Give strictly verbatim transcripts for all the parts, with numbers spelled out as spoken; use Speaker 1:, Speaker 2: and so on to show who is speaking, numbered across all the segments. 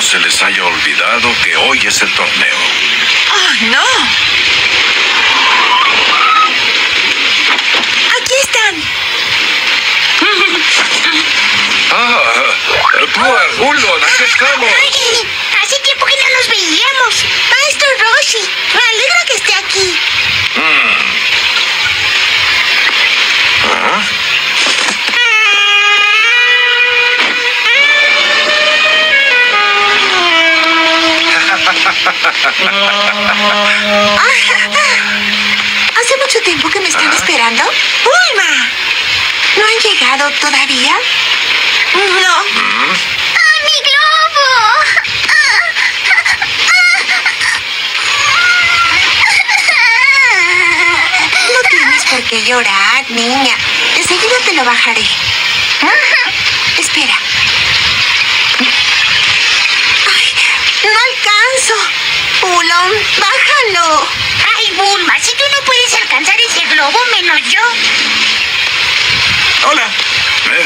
Speaker 1: se les haya olvidado que hoy es el torneo.
Speaker 2: ¡Oh, no! ¡Aquí están!
Speaker 1: ¡Ah! ¡Púa, Hulon! ¡Aquí estamos!
Speaker 3: Ay, hace tiempo que no nos veíamos. Maestro Roshi, me alegra que esté aquí.
Speaker 1: Mm. ¿Ah?
Speaker 2: ¿Hace mucho tiempo que me están
Speaker 1: ¿Ah?
Speaker 2: esperando? ¡Bulma! ¿No han llegado todavía? No.
Speaker 1: ¿Mm?
Speaker 3: ¡Ay, mi globo!
Speaker 2: No tienes por qué llorar, niña. Enseguida te lo bajaré. Espera. ¡Ay! ¡No alcanzo! Hulon, bájalo.
Speaker 3: Ay, Bulma, si tú no puedes alcanzar ese globo, menos yo.
Speaker 4: Hola.
Speaker 1: ¿Eh?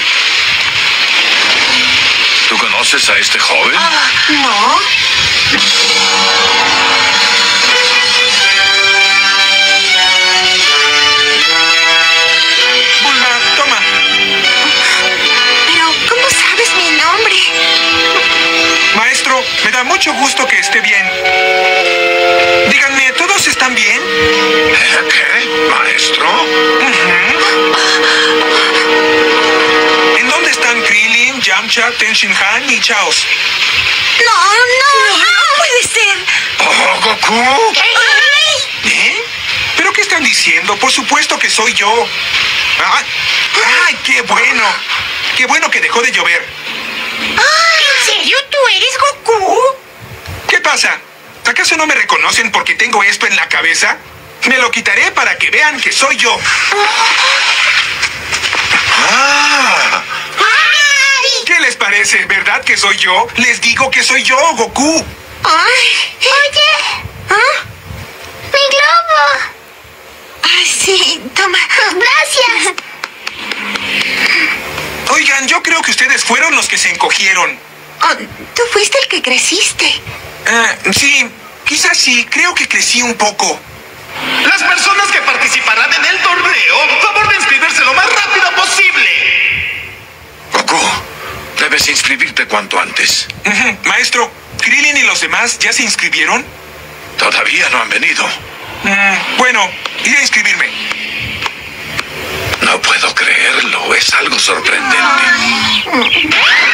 Speaker 1: ¿Tú conoces a este joven?
Speaker 2: Ah, no.
Speaker 4: Bulma, toma.
Speaker 2: Pero, ¿cómo sabes mi nombre?
Speaker 4: Maestro, me da mucho gusto que esté bien. Díganme, ¿todos están bien?
Speaker 1: ¿Qué? ¿Maestro?
Speaker 4: ¿En dónde están Krillin, Yamcha, Tenshinhan y Chaos?
Speaker 2: No, no, no puede ser.
Speaker 1: ¡Oh, Goku!
Speaker 4: ¿Eh? ¿Pero qué están diciendo? Por supuesto que soy yo. ¡Ay! ¡Ay, qué bueno! ¡Qué bueno que dejó de llover!
Speaker 3: ¿En serio tú eres Goku?
Speaker 4: ¿Qué pasa? ¿Acaso no me reconocen porque tengo esto en la cabeza? Me lo quitaré para que vean que soy yo.
Speaker 1: ¡Ah!
Speaker 3: ¡Ay!
Speaker 4: ¿Qué les parece? ¿Verdad que soy yo? Les digo que soy yo, Goku.
Speaker 2: Ay.
Speaker 3: Oye,
Speaker 2: ¿Ah?
Speaker 3: mi globo.
Speaker 2: Ay, sí, toma.
Speaker 3: Gracias.
Speaker 4: Oigan, yo creo que ustedes fueron los que se encogieron.
Speaker 2: Oh, tú fuiste el que creciste.
Speaker 4: Eh, sí, quizás sí, creo que crecí un poco.
Speaker 5: Las personas que participarán en el torneo, favor de inscribirse lo más rápido posible.
Speaker 1: Goku, debes inscribirte cuanto antes.
Speaker 4: Ujú. Maestro, ¿Krillin y los demás ya se inscribieron?
Speaker 1: Todavía no han venido.
Speaker 4: Mm, bueno, iré a inscribirme.
Speaker 1: No puedo creerlo, es algo sorprendente.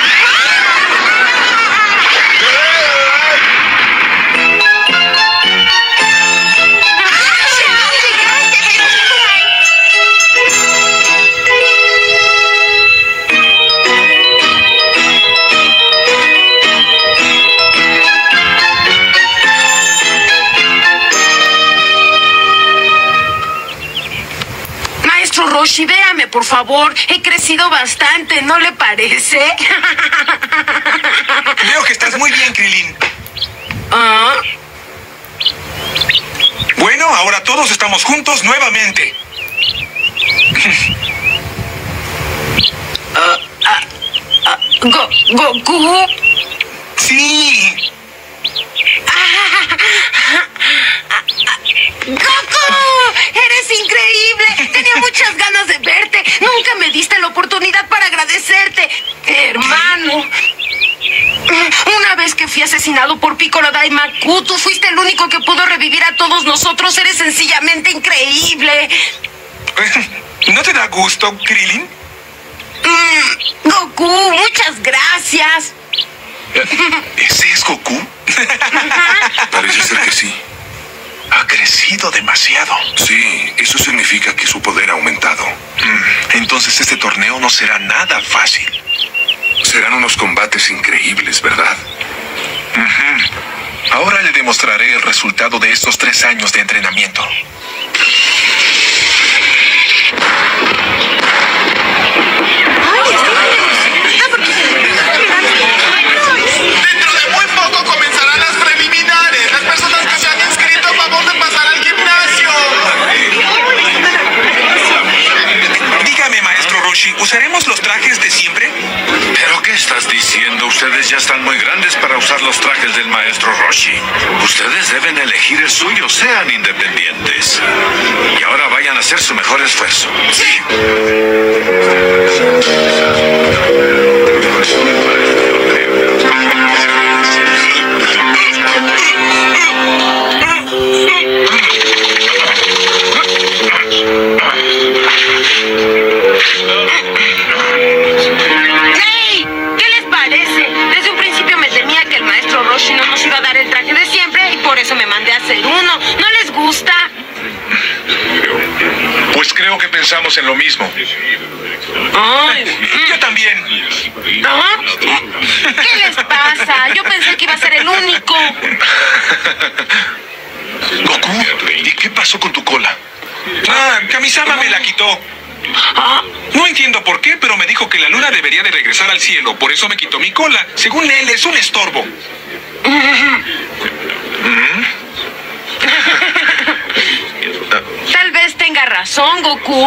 Speaker 6: Maestro Roshi, véame, por favor. He crecido bastante, ¿no le parece?
Speaker 4: Veo que estás muy bien, Krillin.
Speaker 6: ¿Ah?
Speaker 4: Bueno, ahora todos estamos juntos nuevamente.
Speaker 6: Ah, ah, ah, Go- Goku.
Speaker 4: Sí.
Speaker 6: ¡Goku! ¡Eres increíble! Tenía muchas ganas de verte. Nunca me diste la oportunidad para agradecerte, hermano. Una vez que fui asesinado por Piccolo Daimaku, tú fuiste el único que pudo revivir a todos nosotros. Eres sencillamente increíble.
Speaker 4: ¿No te da gusto, Krillin?
Speaker 6: Mm, Goku, muchas gracias.
Speaker 1: ¿Ese es Goku? Parece ser que sí.
Speaker 5: Ha crecido demasiado.
Speaker 1: Sí, eso significa que su poder ha aumentado.
Speaker 5: Mm, Entonces este torneo no será nada fácil.
Speaker 1: Serán unos combates increíbles, ¿verdad?
Speaker 5: Ujú. Ahora le demostraré el resultado de estos tres años de entrenamiento. Dentro de muy poco comenzarán las preliminares. Las personas que se han inscrito, a favor de pasar al gimnasio.
Speaker 4: Dígame, maestro Roshi, ¿usaremos los trajes de siempre?
Speaker 1: ¿Pero qué estás diciendo? Ustedes ya están muy grandes para usar los trajes del maestro Roshi. Ustedes deben elegir el suyo, sean independientes. Y ahora vayan a hacer su mejor esfuerzo.
Speaker 4: ¡Sí!
Speaker 6: ¡Hey! ¿Qué les parece? Desde un principio me temía que el maestro Roshi no nos iba a dar el traje de siempre y por eso me mandé a hacer uno. ¿No les gusta?
Speaker 1: Pues creo que pensamos en lo mismo.
Speaker 6: Ay,
Speaker 4: Yo también.
Speaker 6: ¿ah? ¿Qué les pasa? Yo pensé que iba a ser el único.
Speaker 1: Goku, ¿y qué pasó con tu cola?
Speaker 4: Ah, Kamisama me la quitó. No entiendo por qué, pero me dijo que la luna debería de regresar al cielo. Por eso me quitó mi cola. Según él, es un estorbo.
Speaker 6: Tal vez tenga razón, Goku.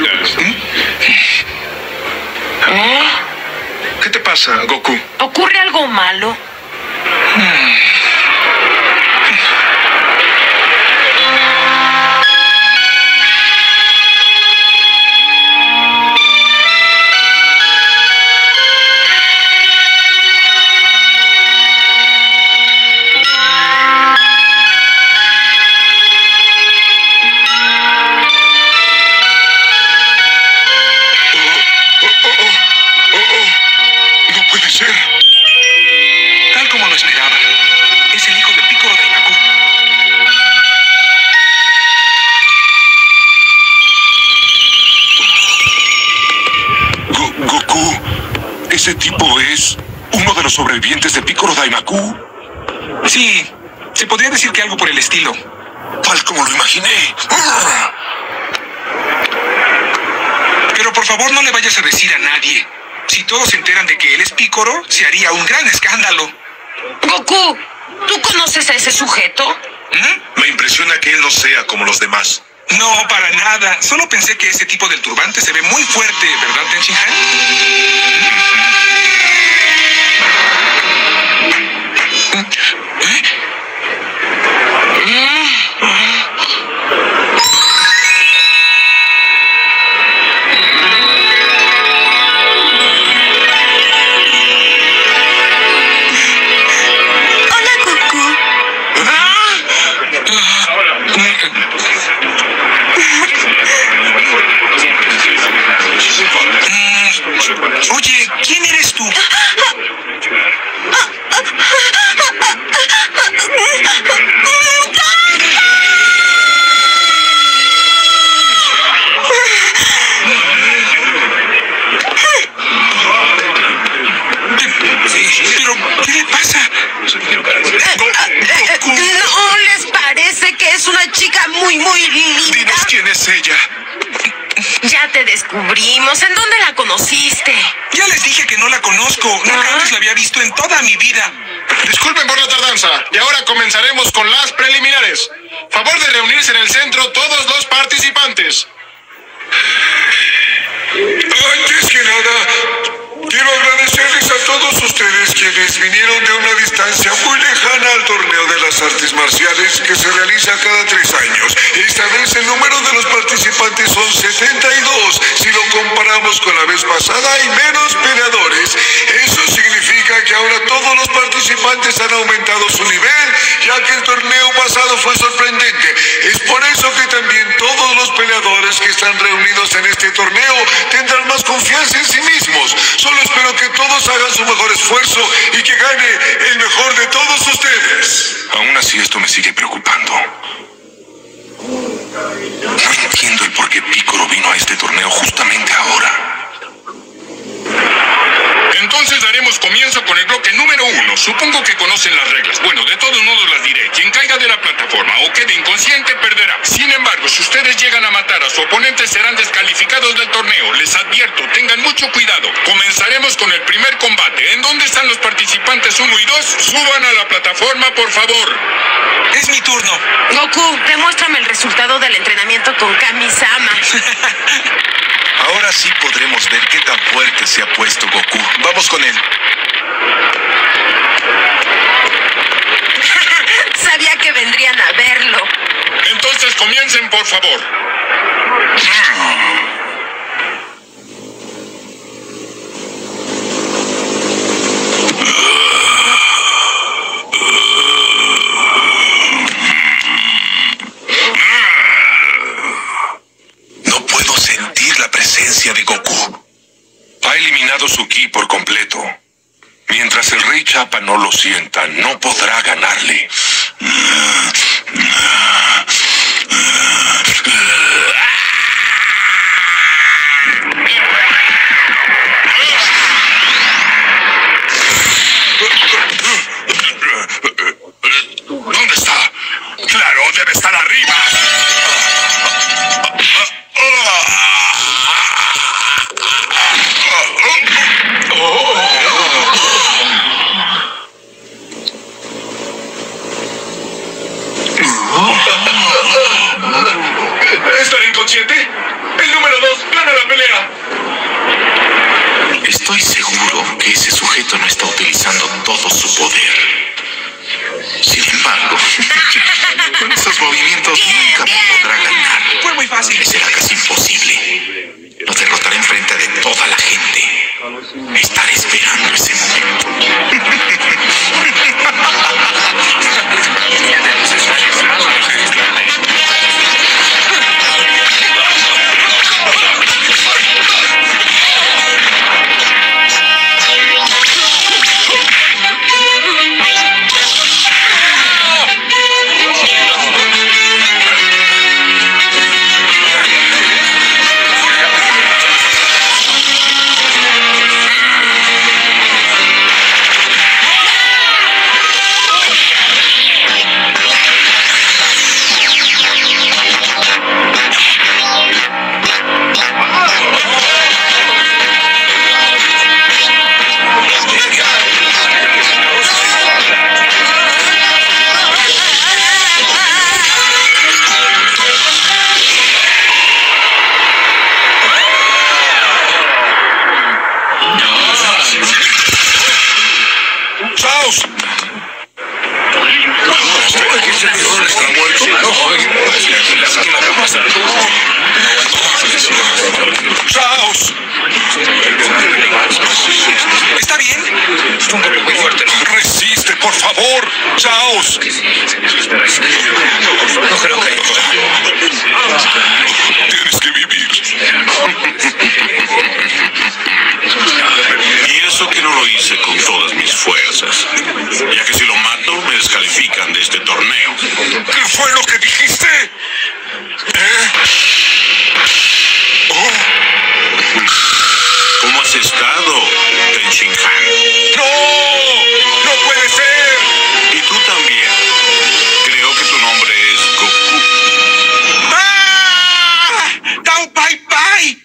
Speaker 6: ¿Eh?
Speaker 1: ¿Qué te pasa, Goku?
Speaker 6: ¿Ocurre algo malo?
Speaker 1: No puede ser.
Speaker 4: Tal como lo esperaba. Es el hijo de Piccolo Daimaku.
Speaker 1: Go- Goku, ese tipo es uno de los sobrevivientes de Piccolo Daimaku.
Speaker 4: Sí, se podría decir que algo por el estilo.
Speaker 1: Tal como lo imaginé.
Speaker 4: Pero por favor no le vayas a decir a nadie. Si todos se enteran de que él es Piccolo, se haría un gran escándalo.
Speaker 6: Goku, ¿tú conoces a ese sujeto?
Speaker 4: ¿Mm?
Speaker 1: Me impresiona que él no sea como los demás.
Speaker 4: No, para nada. Solo pensé que ese tipo del turbante se ve muy fuerte, ¿verdad, Tenshinhan? ¿Eh?
Speaker 2: Hola, Goku.
Speaker 4: Oye, ¿quién eres tú? Pero, ¿qué le pasa?
Speaker 6: ¿No les parece que es una chica muy, muy linda?
Speaker 1: Dinos quién es ella.
Speaker 6: Ya te descubrimos. ¿En dónde la conociste?
Speaker 4: Ya les dije que no la conozco. Nunca antes la había visto en toda mi vida.
Speaker 5: Disculpen por la tardanza. Y ahora comenzaremos con las preliminares. Favor de reunirse en el centro todos los participantes.
Speaker 1: Antes que nada, quiero agradecerles a todos ustedes quienes vinieron de una distancia muy lejana al torneo de las artes marciales que se realiza cada tres años. Esta vez el número de los participantes son setenta y dos. Si lo comparamos con la vez pasada, hay menos peleadores. Eso significa que ahora todos los participantes han aumentado su nivel, ya que el torneo pasado fue sorprendente. Es por eso que también todos los peleadores que están reunidos en este torneo tendrán más confianza en sí mismos. Solo espero que todos hagan su mejor esfuerzo y que gane el mejor de todos ustedes. Aún así, esto me sigue preocupando. No entiendo el por qué Piccolo vino a este torneo justamente ahora.
Speaker 5: Entonces daremos comienzo con el bloque número uno. Supongo que conocen las reglas. Bueno, de todos modos las diré. Quien caiga de la plataforma o quede inconsciente perderá. Sin embargo, si ustedes llegan a matar a su oponente, serán descalificados del torneo. Les advierto, tengan mucho cuidado. Comenzaremos con el primer combate. ¿En dónde están los participantes uno y dos? Suban a la plataforma, por favor.
Speaker 4: Es mi turno.
Speaker 6: Goku, demuéstrame el resultado del entrenamiento con Kami-sama.
Speaker 1: Ahora sí podremos ver qué tan fuerte se ha puesto Goku. Vamos con él.
Speaker 6: vendrían a verlo.
Speaker 5: Entonces comiencen, por favor.
Speaker 1: No puedo sentir la presencia de Goku. Ha eliminado su ki por completo. Mientras el Rey Chapa no lo sienta, no podrá ganarle. ¿Dónde está? Claro, debe estar arriba. ¿Estará inconsciente? El número dos gana la pelea.
Speaker 7: Estoy seguro que ese sujeto no está utilizando todo su poder. Sin embargo, con esos movimientos nunca me podrá ganar.
Speaker 4: Fue muy fácil.
Speaker 7: Me será casi imposible. Lo derrotaré enfrente de toda la gente. Estaré esperando ese momento.
Speaker 1: ¡Chaos! ¿Está bien? Muy fuerte. Resiste, por favor. ¡Chaos!
Speaker 7: No creo que...
Speaker 1: Tienes que vivir.
Speaker 7: Y eso que no lo hice con todas mis fuerzas, ya que si lo mato me descalifican de este torneo.
Speaker 1: ¿Qué fue lo que dijiste? ¿Eh? Oh.
Speaker 7: ¿Cómo has estado, Ten Shin Han?
Speaker 1: ¡No! ¡No puede ser!
Speaker 7: Y tú también. Creo que tu nombre es Goku.
Speaker 1: ¡Ah! ¡Tao Pai Pai!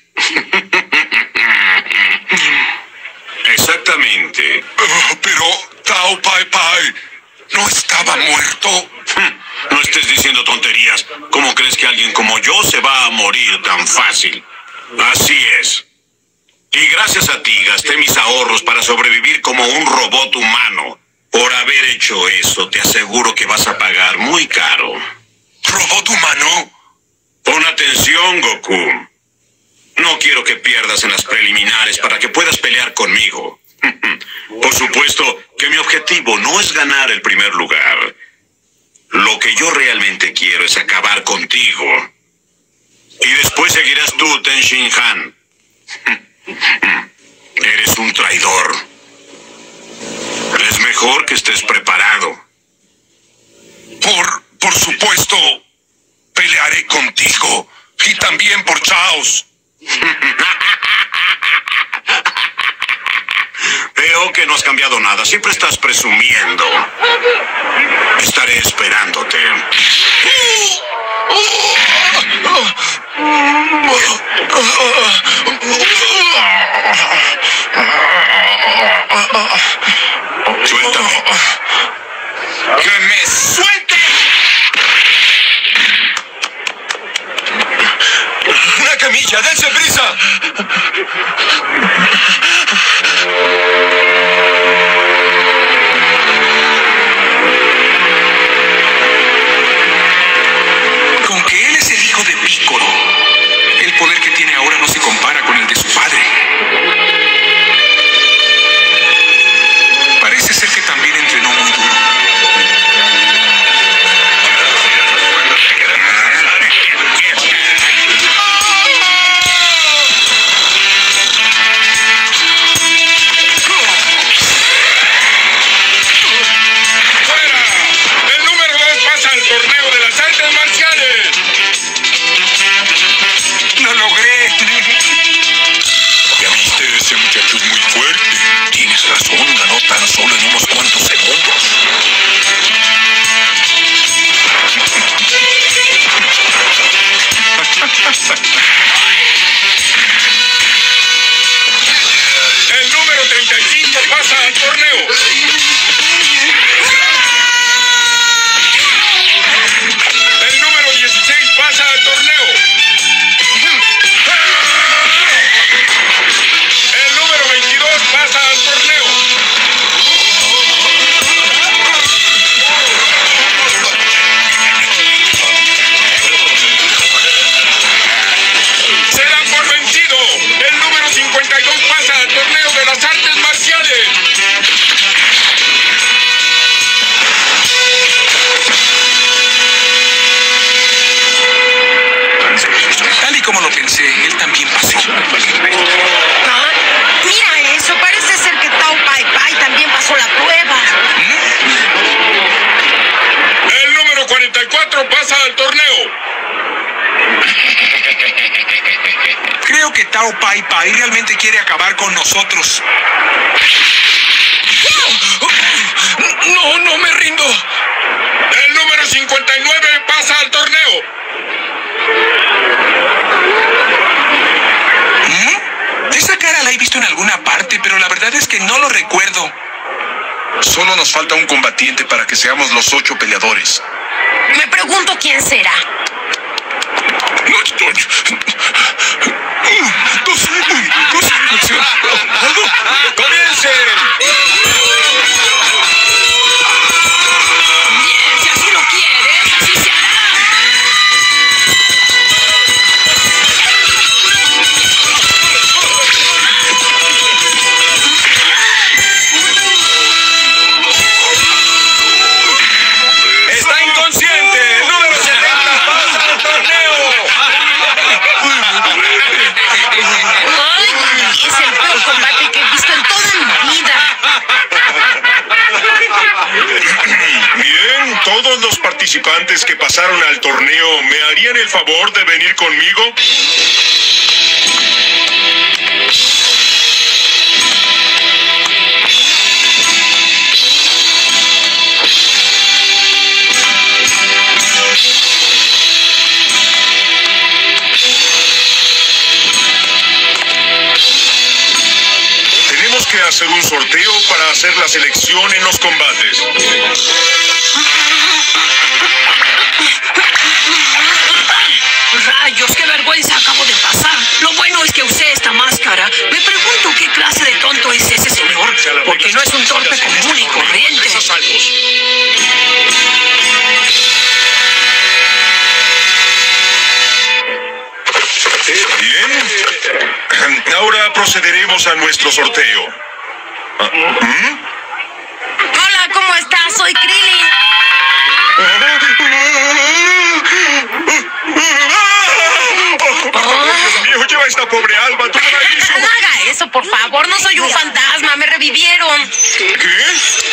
Speaker 7: Exactamente.
Speaker 1: Oh, pero Tao Pai Pai no estaba muerto.
Speaker 7: No estés diciendo tonterías. ¿Cómo crees que alguien como yo se va a morir tan fácil? Así es. Y gracias a ti gasté mis ahorros para sobrevivir como un robot humano. Por haber hecho eso, te aseguro que vas a pagar muy caro.
Speaker 1: ¿Robot humano?
Speaker 7: Pon atención, Goku. No quiero que pierdas en las preliminares para que puedas pelear conmigo. Por supuesto que mi objetivo no es ganar el primer lugar. Lo que yo realmente quiero es acabar contigo. Y después seguirás tú, Ten Shin Han. Eres un traidor. Es mejor que estés preparado.
Speaker 1: Por, por supuesto, pelearé contigo. Y también por Chaos.
Speaker 7: Veo que no has cambiado nada. Siempre estás presumiendo. Estaré esperándote. Suéltame.
Speaker 1: ¡Que me suelte! ¡Una camilla! ¡Dense prisa!
Speaker 4: pensé, él también pasó.
Speaker 6: Ah, mira eso, parece ser que Tao Pai Pai también pasó la prueba.
Speaker 5: El número cuarenta y cuatro pasa al torneo.
Speaker 4: Creo que Tao Pai Pai realmente quiere acabar con nosotros. No, no me rindo.
Speaker 5: El número cincuenta y nueve pasa al torneo.
Speaker 4: ¿Mm? Esa cara la he visto en alguna parte, pero la verdad es que no lo recuerdo.
Speaker 8: Solo nos falta un combatiente para que seamos los ocho peleadores.
Speaker 6: Me pregunto quién será.
Speaker 4: No estoy... No sé, no sé.
Speaker 8: ¡Comiencen!
Speaker 6: Bien, si así lo quieres, así se hará.
Speaker 8: ¡Está inconsciente! ¡El número setenta pasa al torneo!
Speaker 6: Ay, es el peor combate que he visto en toda mi vida.
Speaker 5: Bien, todos los participantes que pasaron al torneo, ¿me harían el favor de venir conmigo? Tenemos que hacer un sorteo para hacer la selección en los combates.
Speaker 6: Rayos, qué vergüenza acabo de pasar. Lo bueno es que usé esta máscara. Me pregunto qué clase de tonto es ese señor, porque no es un torpe común y corriente.
Speaker 5: Bien, ahora procederemos a nuestro sorteo. ¿Mm?
Speaker 6: Hola, ¿cómo estás? Soy Krillin.
Speaker 5: Dios mío, lleva a esta pobre Alba, tú me la hizo.
Speaker 6: No haga eso, por favor. No soy un fantasma. Me revivieron.
Speaker 5: ¿Qué?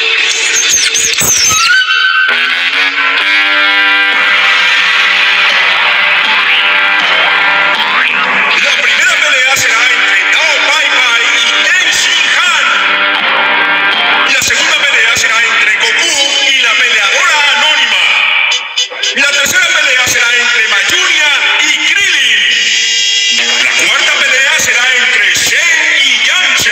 Speaker 5: La primera pelea será entre Tao Pai Pai y Ten Shin Han. Y la segunda pelea será entre Goku y la peleadora anónima. Y la tercera pelea será entre Mayunia y Krillin. La cuarta pelea será entre Shen y Yamcha.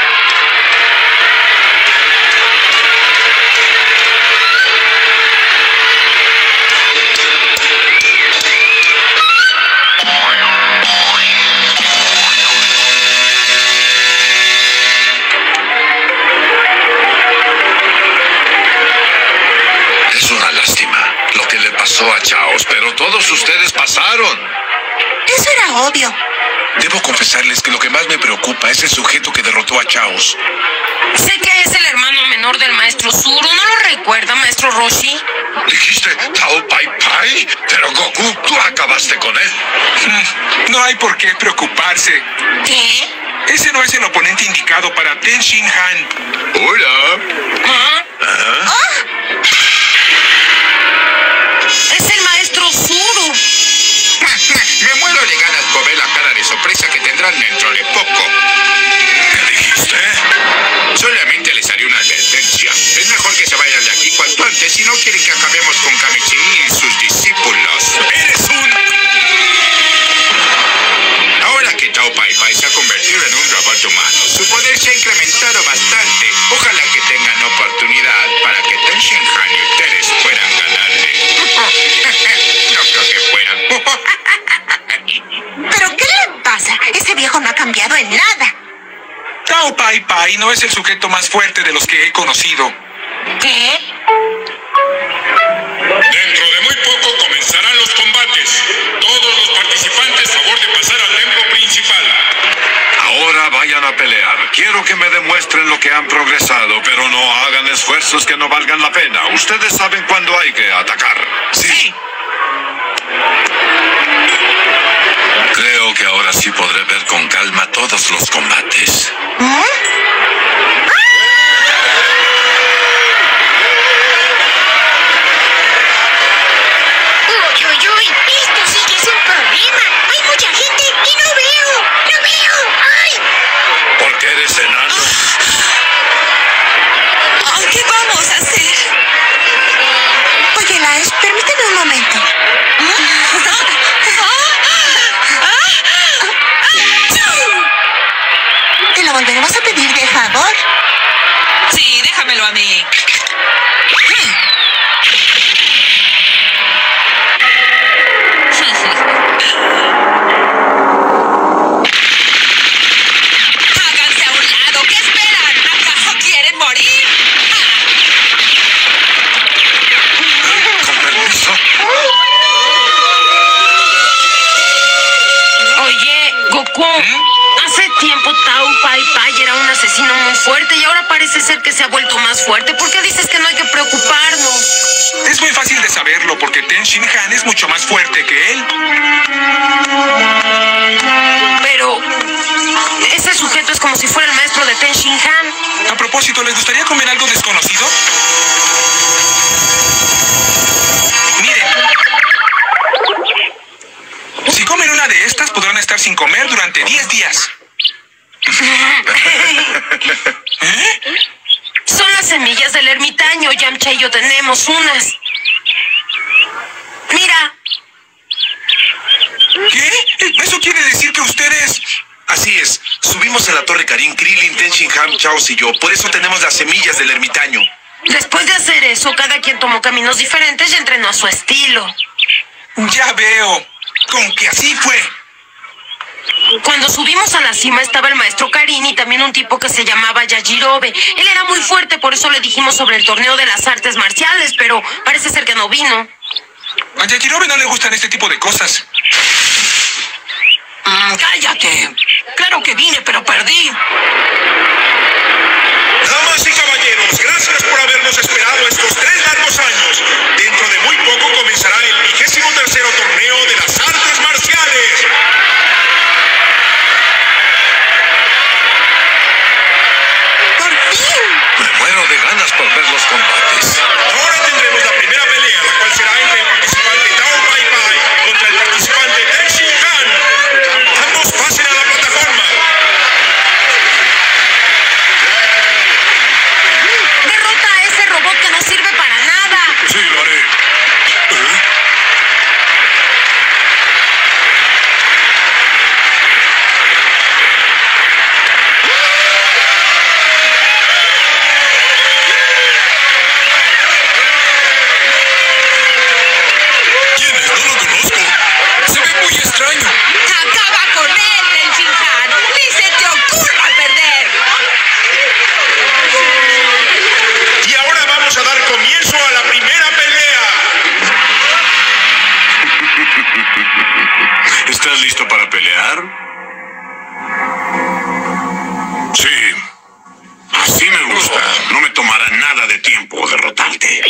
Speaker 8: Es una lástima lo que le pasó a Chaos, pero todos ustedes pasaron.
Speaker 2: Eso era obvio.
Speaker 8: Debo confesarles que lo que más me preocupa es el sujeto que derrotó a Chaos.
Speaker 6: Sé que es el hermano menor del maestro Zuru. ¿No lo recuerda, maestro Roshi?
Speaker 8: ¿Dijiste Tao Pai Pai? Pero Goku, tú acabaste con él.
Speaker 4: No hay por qué preocuparse.
Speaker 6: ¿Qué?
Speaker 4: Ese no es el oponente indicado para Ten Shin Han.
Speaker 8: Hola.
Speaker 6: ¿Ah?
Speaker 8: ¿Ah?
Speaker 6: Es el maestro Zuru.
Speaker 5: Me muero de ganas por ver la cara de sorpresa que tendrán dentro de poco.
Speaker 8: ¿Qué dijiste?
Speaker 5: Solamente les haré una advertencia. Es mejor que se vayan de aquí cuanto antes si no quieren que acabemos con Kamichi y sus discípulos.
Speaker 8: ¡Eres un...
Speaker 5: Ahora que Tao Pai Pai se ha convertido en un robot humano, su poder se ha incrementado bastante. Ojalá que tengan oportunidad para que Ten Shin Han y ustedes puedan ganarle. No creo que puedan.
Speaker 2: ¿Pero qué le pasa? Ese viejo no ha cambiado en nada.
Speaker 4: Tao Pai Pai no es el sujeto más fuerte de los que he conocido.
Speaker 6: ¿Qué?
Speaker 5: Dentro de muy poco comenzarán los combates. Todos los participantes, favor de pasar al templo principal.
Speaker 7: Ahora vayan a pelear. Quiero que me demuestren lo que han progresado, pero no hagan esfuerzos que no valgan la pena. Ustedes saben cuándo hay que atacar.
Speaker 4: Sí.
Speaker 8: Creo que Así podré ver con calma todos los combates.
Speaker 3: ¿Eh? Uy, uy, uy, esto sí que es un problema. Hay mucha gente y no veo, no veo. ¡Ay!
Speaker 8: ¿Por qué eres enano?
Speaker 2: ¿Qué vamos a hacer? Oye, Lance, permíteme un momento. ¿Te lo volveremos a pedir de favor?
Speaker 6: Sí, déjamelo a mí. Háganse a un lado. ¿Qué esperan? ¿Acaso quieren morir?
Speaker 8: Con permiso.
Speaker 6: Oye, Goku, hace tiempo Tao Pai Pai era un asesino muy fuerte y ahora parece ser que se ha vuelto más fuerte. ¿Por qué dices que no hay que preocuparnos?
Speaker 4: Es muy fácil de saberlo porque Ten Shin Han es mucho más fuerte que él.
Speaker 6: Pero ese sujeto es como si fuera el maestro de Ten Shin Han.
Speaker 4: A propósito, ¿les gustaría comer algo desconocido? Miren. Si comen una de estas, podrán estar sin comer durante diez días. ¿Eh?
Speaker 6: Son las semillas del ermitaño. Yamcha y yo tenemos unas. Mira.
Speaker 4: ¿Qué? ¿Eso quiere decir que ustedes...?
Speaker 9: Así es. Subimos a la Torre Karin, Krillin, Ten Shin Han, Chaos y yo. Por eso tenemos las semillas del ermitaño.
Speaker 6: Después de hacer eso, cada quien tomó caminos diferentes y entrenó a su estilo.
Speaker 4: Ya veo. Con que así fue.
Speaker 6: Cuando subimos a la cima estaba el maestro Karin y también un tipo que se llamaba Yajirobe. Él era muy fuerte, por eso le dijimos sobre el torneo de las artes marciales, pero parece ser que no vino.
Speaker 4: A Yajirobe no le gustan este tipo de cosas.
Speaker 6: Mm, ¡cállate! Claro que vine, pero perdí.
Speaker 1: Damas y caballeros, gracias por habernos esperado estos tres largos años. Dentro de muy poco comenzará el vigésimo tercero torneo de las artes marciales.
Speaker 2: ¡Por fin!
Speaker 8: Me muero de ganas por ver los combates.
Speaker 1: Ahora tendremos la primera pelea, la cual será entre el participante Tao Pai Pai contra el participante Ten Shin Han. Ambos pasen a la plataforma.
Speaker 6: Derrota a ese robot que no sirve para nada.
Speaker 8: Sí, lo haré. ¿Eh?
Speaker 1: ¿Quién es? No lo conozco. Se ve muy extraño.
Speaker 6: Acaba con él, Ten Shin Han. Ni se te ocurra perder.
Speaker 1: Y ahora vamos a dar comienzo a la primera pelea.
Speaker 7: ¿Estás listo para pelear? Sí. Así me gusta. No me tomará nada de tiempo derrotarte.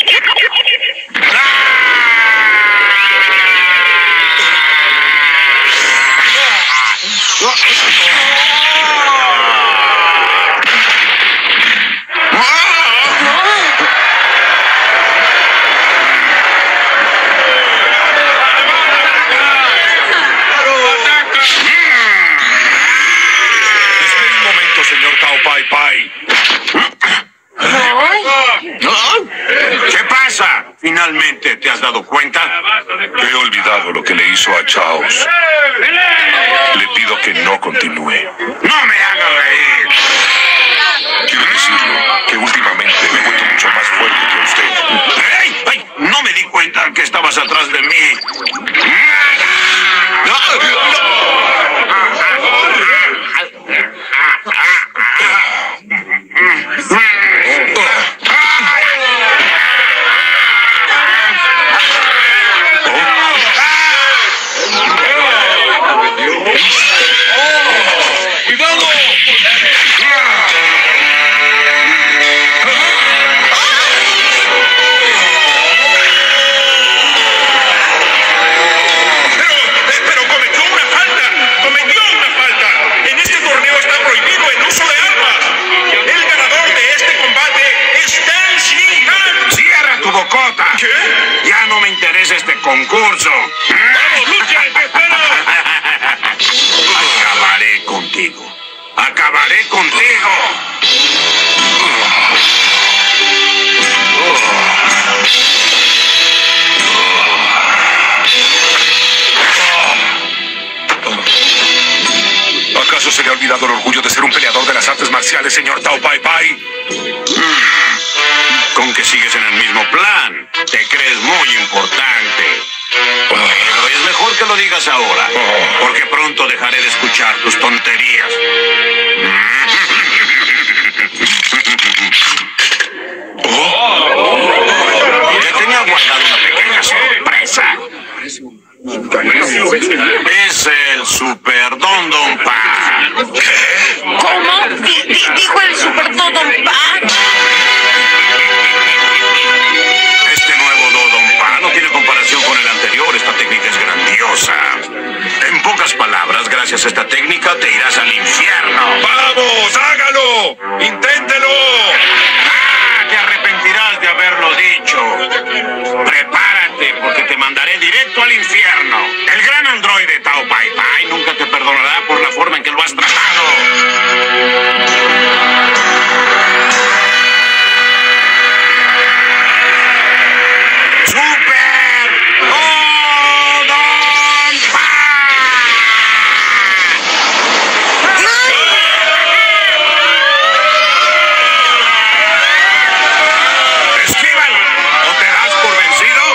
Speaker 8: Espere un momento, señor Tao Pai Pai.
Speaker 7: ¿Qué pasa? ¿Finalmente te has dado cuenta?
Speaker 8: He olvidado lo que le hizo a Chaos. Le pido que no continúe.
Speaker 7: ¡No me haga reír!
Speaker 8: Quiero decirle que últimamente me he vuelto mucho más fuerte que usted.
Speaker 7: ¡Ey! ¡Ay! No me di cuenta que estabas atrás de mí. ¡No! discurso.
Speaker 4: ¡Vamos, luchen! ¡Te espero!
Speaker 7: Acabaré contigo. Acabaré contigo.
Speaker 8: ¿Acaso se le ha olvidado el orgullo de ser un peleador de las artes marciales, señor Tao Pai Pai?
Speaker 7: Mm. Con que sigues en el mismo plan. Te crees muy importante. Pero es mejor que lo digas ahora, porque pronto dejaré de escuchar tus tonterías. Te tenía guardado una pequeña sorpresa. Es el Super Don Don Pa.
Speaker 6: ¿Cómo? Di- di- ¿Dijo el Super Dodon Pa?
Speaker 7: Este nuevo Do Don Pa no tiene comparación con el anterior. Esta técnica es grandiosa. En pocas palabras, gracias a esta técnica te irás al infierno.
Speaker 8: ¡Vamos, hágalo! ¡Inténtelo!
Speaker 7: ¡Ah! Te arrepentirás de haberlo dicho. Prepárate, porque te mandaré directo al infierno. El gran androide Tao Pai Pai nunca te perdonará por la forma en que lo has tratado. ¡Super Dodon Pa! ¡Esquívalo! ¿O te das por vencido?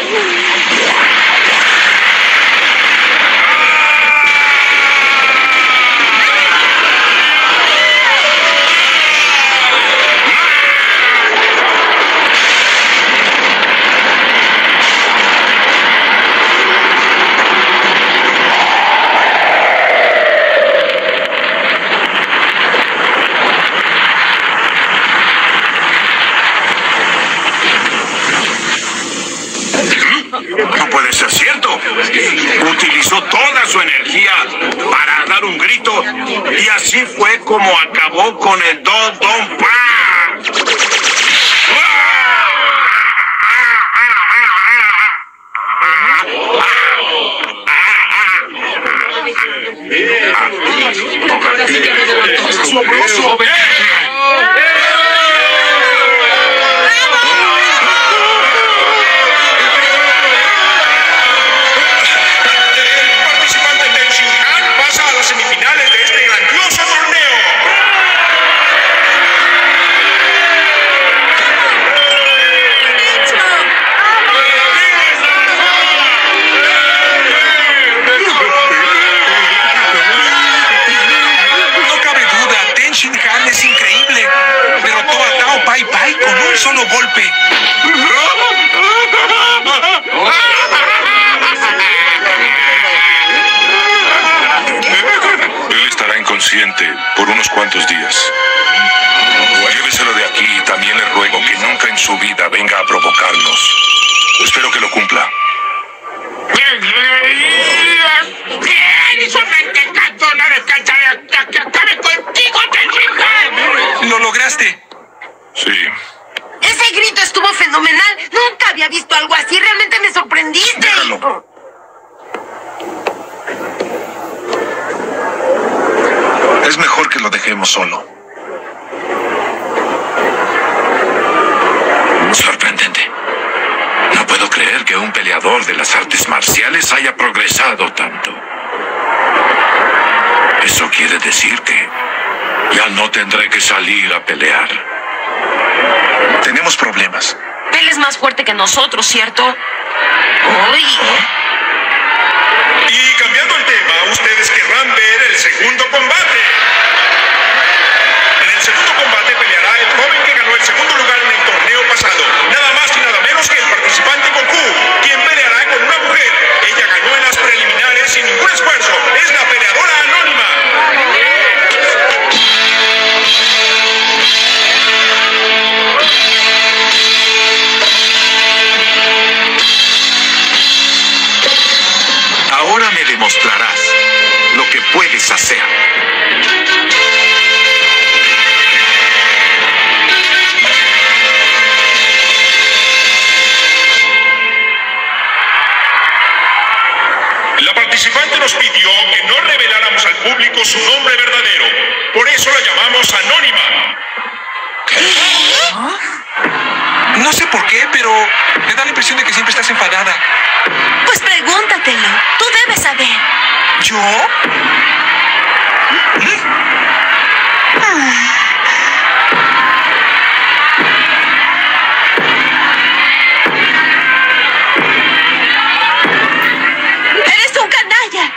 Speaker 7: No puede ser cierto. Utilizó toda su energía para dar un grito y así fue como acabó con el Do Don Pa.
Speaker 4: Participante Ten Shin Han pasa a las semifinales de este grandioso torneo. No cabe duda, Ten Shin Han es increíble. Derrotó a Tao Pai Pai con un solo golpe.
Speaker 8: Él estará inconsciente por unos cuantos días. Lléveselo de aquí y también le ruego que nunca en su vida venga a provocarnos. Espero que lo cumpla.
Speaker 5: ¡Bien! ¡Solamente canto! ¡No descansaré hasta que acabe contigo, Ten Shin Han!
Speaker 4: Lo lograste.
Speaker 8: Sí.
Speaker 6: Ese grito estuvo fenomenal. Nunca había visto algo así. Realmente me sorprendiste.
Speaker 9: Déjalo. Es mejor que lo dejemos solo.
Speaker 8: Sorprendente. No puedo creer que un peleador de las artes marciales haya progresado tanto. Eso quiere decir que ya no tendré que salir a pelear.
Speaker 9: Tenemos problemas.
Speaker 6: Él es más fuerte que nosotros, ¿cierto? Uy.
Speaker 4: Y cambiando el tema, ustedes querrán ver el segundo combate. En el segundo combate peleará el joven que ganó el segundo lugar en el torneo pasado. Nada más y nada menos que el participante Goku, quien peleará con una mujer. Ella ganó en las preliminares sin ningún esfuerzo. Es la peleadora anónima.
Speaker 7: Ahora me demostrarás lo que puedes hacer.
Speaker 4: La participante nos pidió que no reveláramos al público su nombre verdadero. Por eso la llamamos Anónima.
Speaker 9: No sé por qué, pero me da la impresión de que siempre estás enfadada.
Speaker 2: Pues pregúntatelo. Tú debes saber.
Speaker 9: ¿Yo?
Speaker 2: Eres un canalla.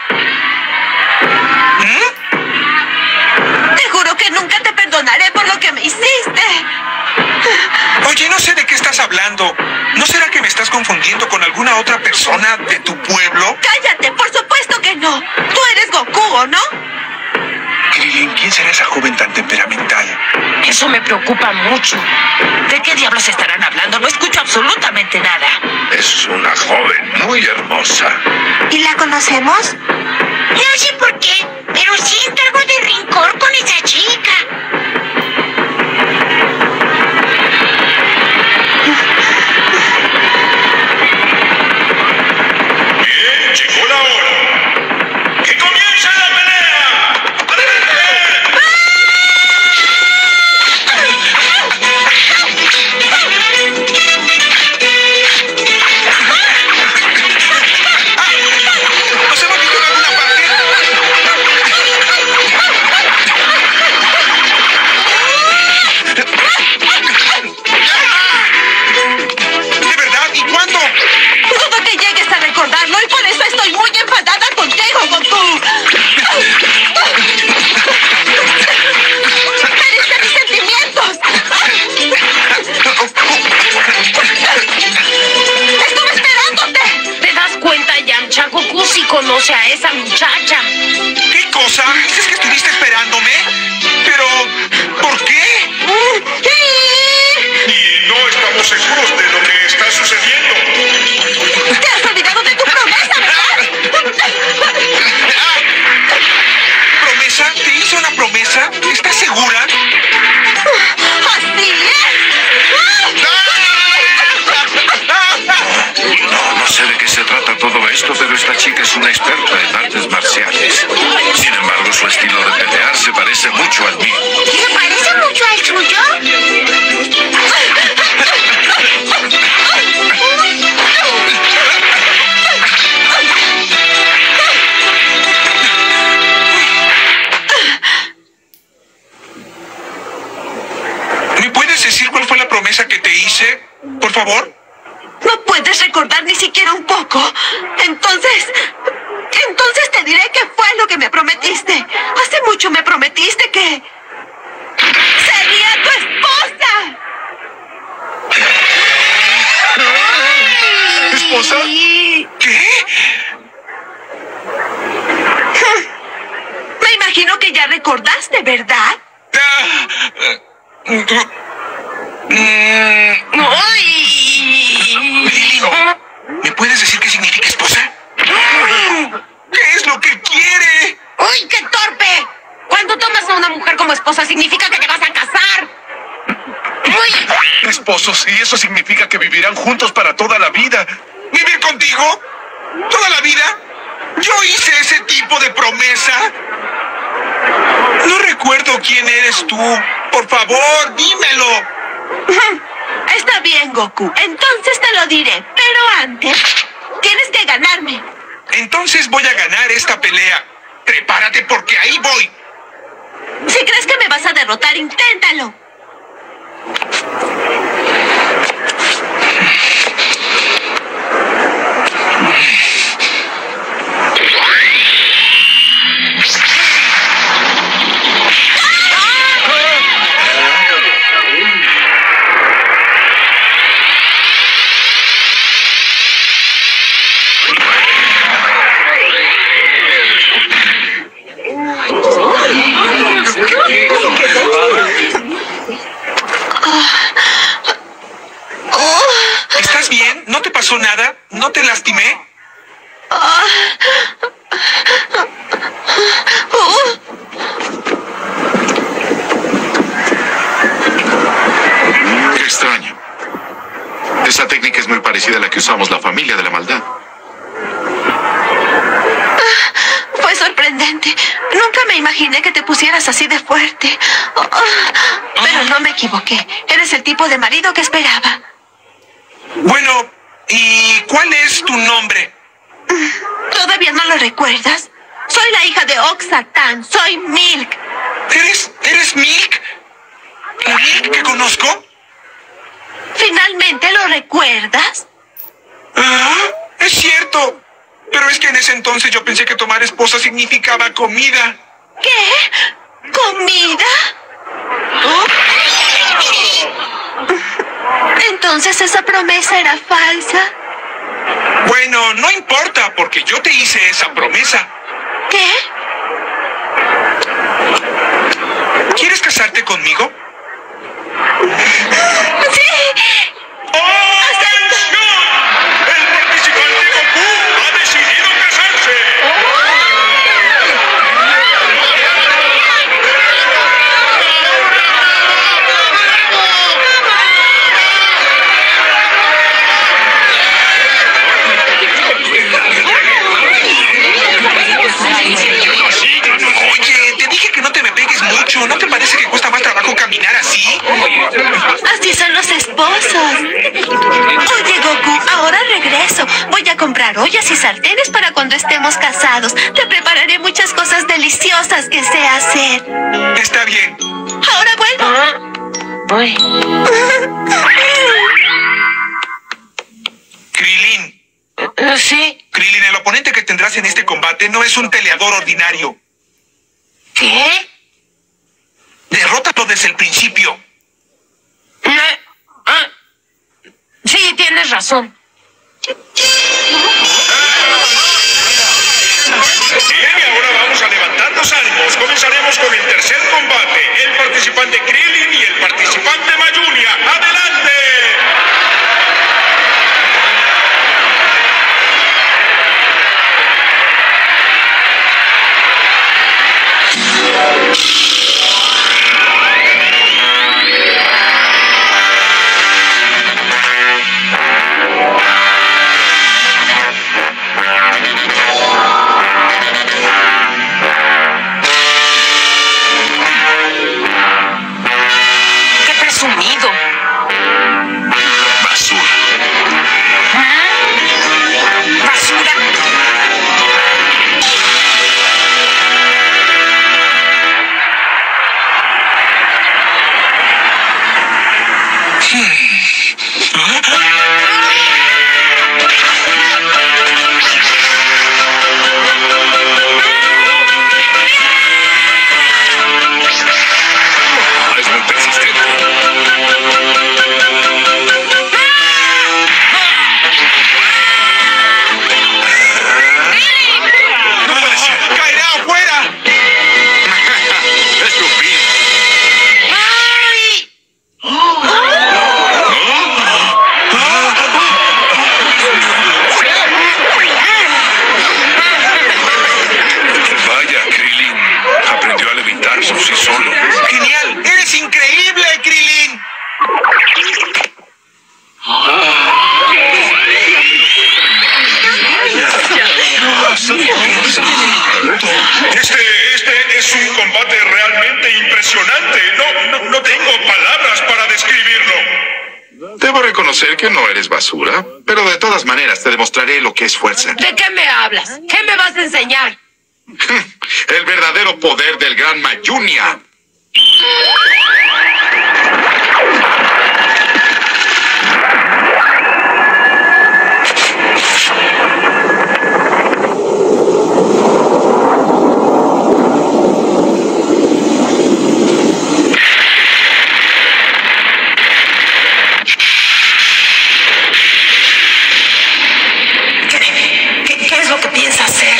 Speaker 9: ¿Mm?
Speaker 2: Te juro que nunca te perdonaré por lo que me hiciste.
Speaker 9: Oye, no sé de qué estás hablando. ¿No será que me estás confundiendo con alguna otra persona de tu pueblo?
Speaker 2: Cállate, por supuesto que no. Tú eres Goku, ¿o no?
Speaker 9: Krillin, ¿quién será esa joven tan temperamental?
Speaker 6: Eso me preocupa mucho. ¿De qué diablos estarán hablando? No escucho absolutamente nada.
Speaker 8: Es una joven muy hermosa.
Speaker 2: ¿Y la conocemos?
Speaker 3: No sé por qué, pero siento algo de rencor con esa chica.
Speaker 4: Bien, llegó la hora. ¡Que comience la pelea! ¡Adelante!
Speaker 9: ¿Nos hemos visto en alguna parte? ¿De verdad? ¿Y cuándo?
Speaker 2: Dudo que llegues a recordarlo y por eso estoy muy enfadada contigo, Goku. Heriste mis sentimientos. Estuve esperándote.
Speaker 6: ¿Te das cuenta, Yamcha? Goku sí conoce a esa muchacha.
Speaker 9: ¿Qué cosa? ¿Dices que estuviste esperándome? Pero, ¿por qué?
Speaker 4: Y no estamos seguros de lo que está sucediendo.
Speaker 2: Te has olvidado de tu promesa, ¿verdad?
Speaker 9: ¿Promesa? ¿Te hizo una promesa? ¿Estás segura?
Speaker 2: ¡Así es!
Speaker 8: No, no sé de qué se trata todo esto, pero esta chica es una experta en artes marciales. Sin embargo, su estilo de pelear se parece mucho al mío.
Speaker 3: ¿Se parece mucho al suyo?
Speaker 9: ¿Me puedes decir cuál fue la promesa que te hice? Por favor.
Speaker 2: ¿No puedes recordar ni siquiera un poco? Entonces... Entonces te diré qué fue lo que me prometiste. Hace mucho me prometiste que... ¡sería tu esposa!
Speaker 9: ¿Esposa? ¿Qué?
Speaker 2: Me imagino que ya recordaste, ¿verdad?
Speaker 9: Ah, eh, mm,
Speaker 6: ¡Ay!
Speaker 9: Krillin, ¿me puedes decir qué significa esposa? ¿Qué es lo que quiere?
Speaker 6: ¡Uy, qué torpe! Cuando tomas a una mujer como esposa significa que te vas a casar. ¡Uy!
Speaker 9: Esposos, y eso significa que vivirán juntos para toda la vida. ¿Vivir contigo? ¿Toda la vida? ¿Yo hice ese tipo de promesa? No recuerdo quién eres tú. Por favor, dímelo.
Speaker 2: Está bien, Goku. Entonces te lo diré. Pero antes, tienes que ganarme.
Speaker 9: Entonces voy a ganar esta pelea. Prepárate porque ahí voy.
Speaker 2: Si crees que me vas a derrotar, inténtalo.
Speaker 9: ¿Estás bien? ¿No te pasó nada? ¿No te lastimé?
Speaker 8: Qué extraño. Esa técnica es muy parecida a la que usamos la familia de la maldad.
Speaker 2: suficiente. Nunca me imaginé que te pusieras así de fuerte. Oh, oh, pero no me equivoqué. Eres el tipo de marido que esperaba.
Speaker 9: Bueno, ¿y cuál es tu nombre?
Speaker 2: ¿Todavía no lo recuerdas? Soy la hija de Oxatan. Soy Milk.
Speaker 9: ¿Eres, eres Milk? ¿La Milk que conozco?
Speaker 2: ¿Finalmente lo recuerdas?
Speaker 9: Ah, es cierto. Pero es que en ese entonces yo pensé que tomar esposa significaba comida.
Speaker 2: ¿Qué? ¿Comida? ¿Oh? Entonces esa promesa era falsa.
Speaker 9: Bueno, no importa, porque yo te hice esa promesa.
Speaker 2: ¿Qué?
Speaker 9: ¿Quieres casarte conmigo?
Speaker 2: ¡Sí!
Speaker 4: ¡Atención! El participante Goku ha decidido casarse.
Speaker 9: Oye, te dije que no te me pegues mucho. ¿No te parece que cuesta más trabajo caminar así?
Speaker 2: Así son los esposos. Oye, Goku, ahora regreso. Voy a comprar ollas y sartenes para cuando estemos casados. Te prepararé muchas cosas deliciosas que sé hacer.
Speaker 9: Está bien.
Speaker 2: Ahora vuelvo.
Speaker 9: Krilin.
Speaker 6: ¿Sí?
Speaker 9: Krilin, el oponente que tendrás en este combate no es un peleador ordinario.
Speaker 6: ¿Qué?
Speaker 9: Derrótalo desde el principio.
Speaker 6: Eh, ah, sí, tienes razón.
Speaker 4: Bien, y ahora vamos a levantar los ánimos. Comenzaremos con el tercer combate. El participante Krillin y el participante Mayunia. ¡Adelante!
Speaker 6: ¡Qué presumido!
Speaker 7: Basura.
Speaker 6: ¿Ah? ¿Basura?
Speaker 5: Es muy persistente.
Speaker 9: ¡No puede ser! ¡Caerá afuera!
Speaker 7: Es tu fin.
Speaker 6: ¡Ay!
Speaker 8: Vaya, Krillin. Aprendió a levitar por sí solo.
Speaker 9: ¡Genial! ¡Eres increíble, Krilin!
Speaker 4: Este, este es un combate realmente impresionante. No, no, no tengo palabras para describirlo.
Speaker 5: Debo reconocer que no eres basura, pero de todas maneras te demostraré lo que es fuerza.
Speaker 6: ¿De qué me hablas? ¿Qué me vas a enseñar?
Speaker 5: El verdadero poder del gran Mayunia.
Speaker 6: ¿Qué, qué, qué es lo que piensa hacer?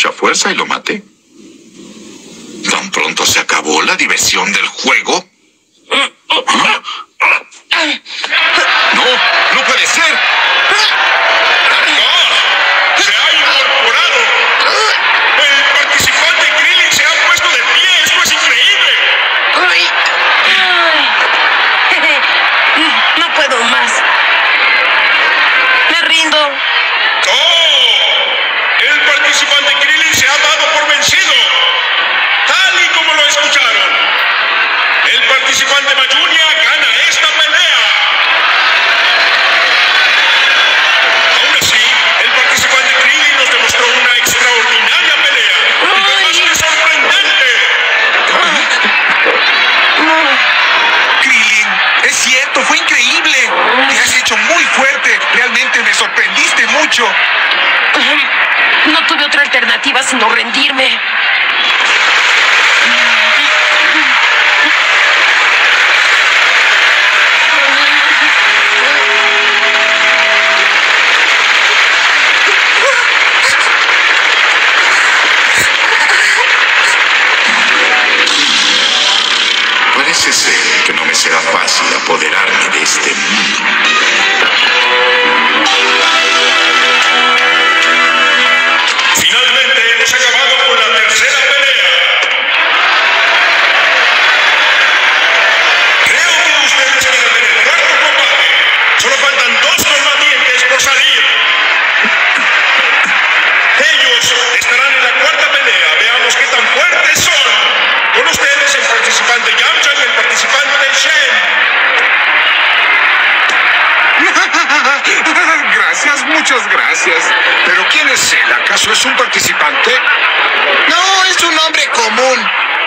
Speaker 5: mucha fuerza y lo maté. ¿Tan pronto se acabó la diversión del juego? ¿Ah? ¡No! ¡No puede ser!
Speaker 4: ¡Se ha incorporado! ¡El participante Krillin se ha puesto de pie! ¡Esto es increíble!
Speaker 6: Ay. Ay. No puedo más. Me rindo.
Speaker 4: ¡Oh! El participante Krillin se ha dado por vencido. Tal y como lo escucharon. El participante Mayunia gana esta pelea. Aún así, el participante Krillin nos demostró una extraordinaria pelea. Y fue más que sorprendente.
Speaker 9: Krillin, es cierto, fue increíble. Te has hecho muy fuerte. Realmente me sorprendiste mucho.
Speaker 6: No tuve otra alternativa sino rendirme.
Speaker 5: Parece ser que no me será fácil apoderarme de este mundo.
Speaker 4: Finalmente hemos acabado con la tercera pelea. Creo que ustedes quieren ver el cuarto combate. Solo faltan dos combatientes por salir. Ellos estarán en la cuarta pelea. Veamos qué tan fuertes son. Con ustedes el participante Yamcha y el participante Shen.
Speaker 9: Gracias, muchas gracias. ¿Pero quién es él? ¿Acaso es un participante? No, es un hombre común.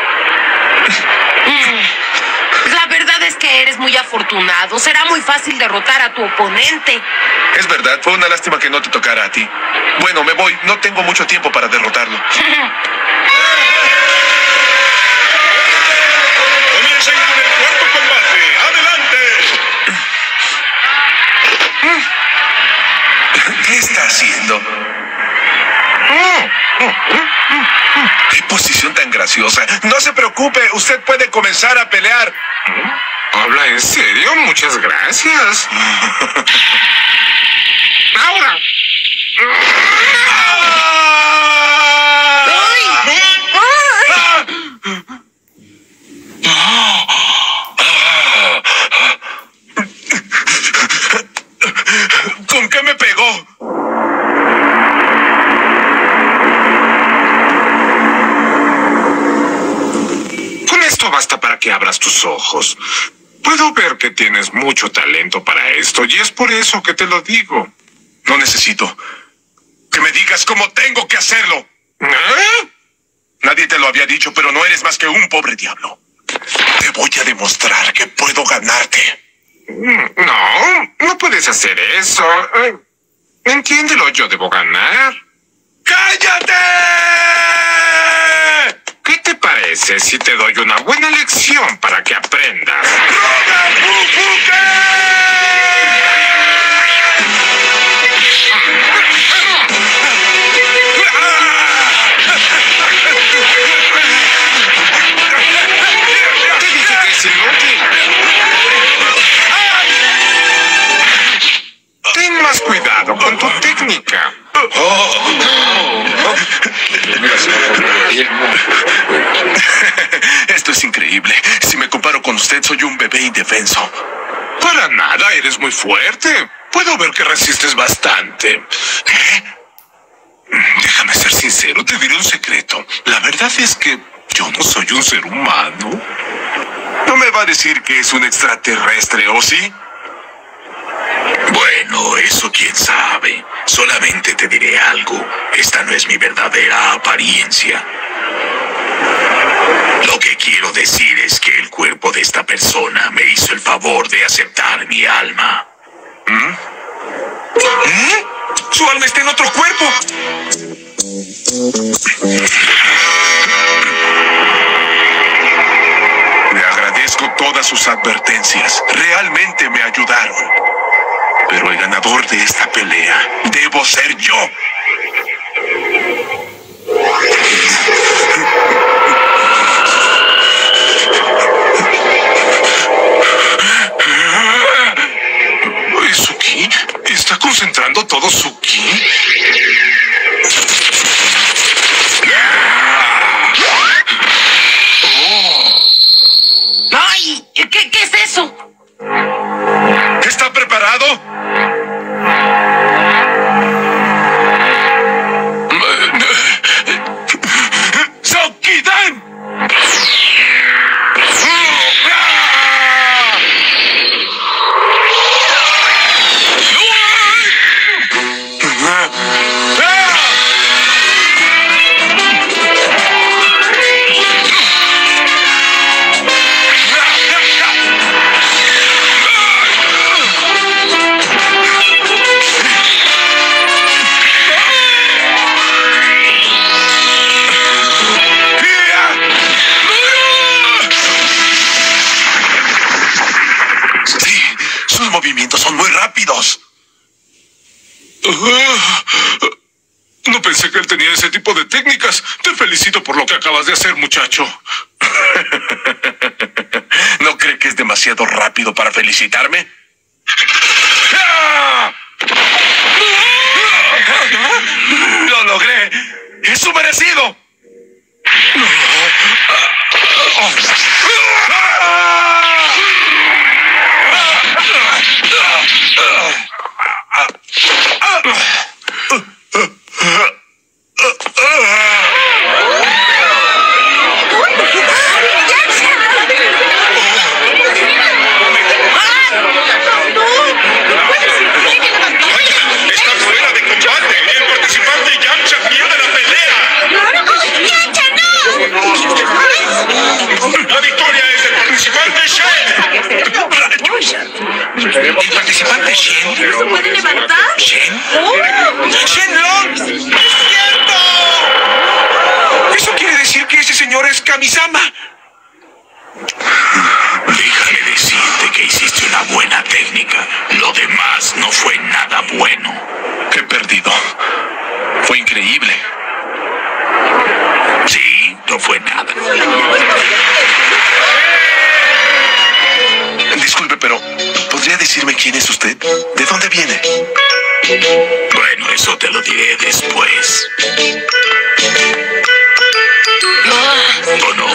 Speaker 6: La verdad es que eres muy afortunado. Será muy fácil derrotar a tu oponente.
Speaker 9: Es verdad, fue una lástima que no te tocara a ti. Bueno, me voy. No tengo mucho tiempo para derrotarlo.
Speaker 4: Comiencen con el cuarto combate. ¡Adelante!
Speaker 9: ¿Qué está haciendo? ¡Qué posición tan graciosa! No se preocupe, usted puede comenzar a pelear.
Speaker 5: ¿Habla en serio? Muchas gracias. Ahora.
Speaker 9: ¿Con qué me pegó?
Speaker 5: Con esto basta para que abras tus ojos. Puedo ver que tienes mucho talento para esto y es por eso que te lo digo.
Speaker 9: No necesito que me digas cómo tengo que hacerlo.
Speaker 5: ¿Eh?
Speaker 9: Nadie te lo había dicho, pero no eres más que un pobre diablo. Te voy a demostrar que puedo ganarte.
Speaker 5: No, no puedes hacer eso. Eh, Entiéndelo, yo debo ganar.
Speaker 9: ¡Cállate!
Speaker 5: ¿Qué te parece si te doy una buena lección para que aprendas? Te dije que es inútil. Ten más cuidado con tu técnica.
Speaker 9: Esto es increíble. Si me comparo con usted, soy un bebé indefenso.
Speaker 5: Para nada, eres muy fuerte. Puedo ver que resistes bastante.
Speaker 9: ¿Qué?
Speaker 5: Déjame ser sincero, te diré un secreto. La verdad es que yo no soy un ser humano.
Speaker 9: ¿No me va a decir que es un extraterrestre, o sí?
Speaker 7: Bueno, eso quién sabe. Solamente te diré algo. Esta no es mi verdadera apariencia. Lo que quiero decir es que el cuerpo de esta persona me hizo el favor de aceptar mi alma.
Speaker 9: ¿Mm? ¿Eh? ¡Su alma está en otro cuerpo! Le agradezco todas sus advertencias. Realmente me ayudaron. Pero el ganador de esta pelea debo ser yo.
Speaker 10: él tenía ese tipo de técnicas. Te felicito por lo que acabas de hacer, muchacho.
Speaker 8: ¿No cree que es demasiado rápido para felicitarme? ¡Ah! ¡Lo logré! ¡Es su merecido!
Speaker 4: Está fuera de combate. El participante Yamcha pierde la pelea.
Speaker 3: ¡Yamcha, no!
Speaker 4: La victoria es del participante Shen.
Speaker 9: ¿El participante Shen?
Speaker 6: ¿Se puede levantar?
Speaker 9: ¿Shen? ¡Shenlong! ¡Es cierto! Eso quiere decir que ese señor es Kamisama.
Speaker 7: Déjame decirte que hiciste una buena técnica. Lo demás no fue nada bueno.
Speaker 8: He perdido. Fue increíble.
Speaker 7: Sí, no fue nada.
Speaker 8: Disculpe, pero ¿podría decirme quién es usted? ¿De dónde viene?
Speaker 7: Bueno, eso te lo diré después. ¿O no?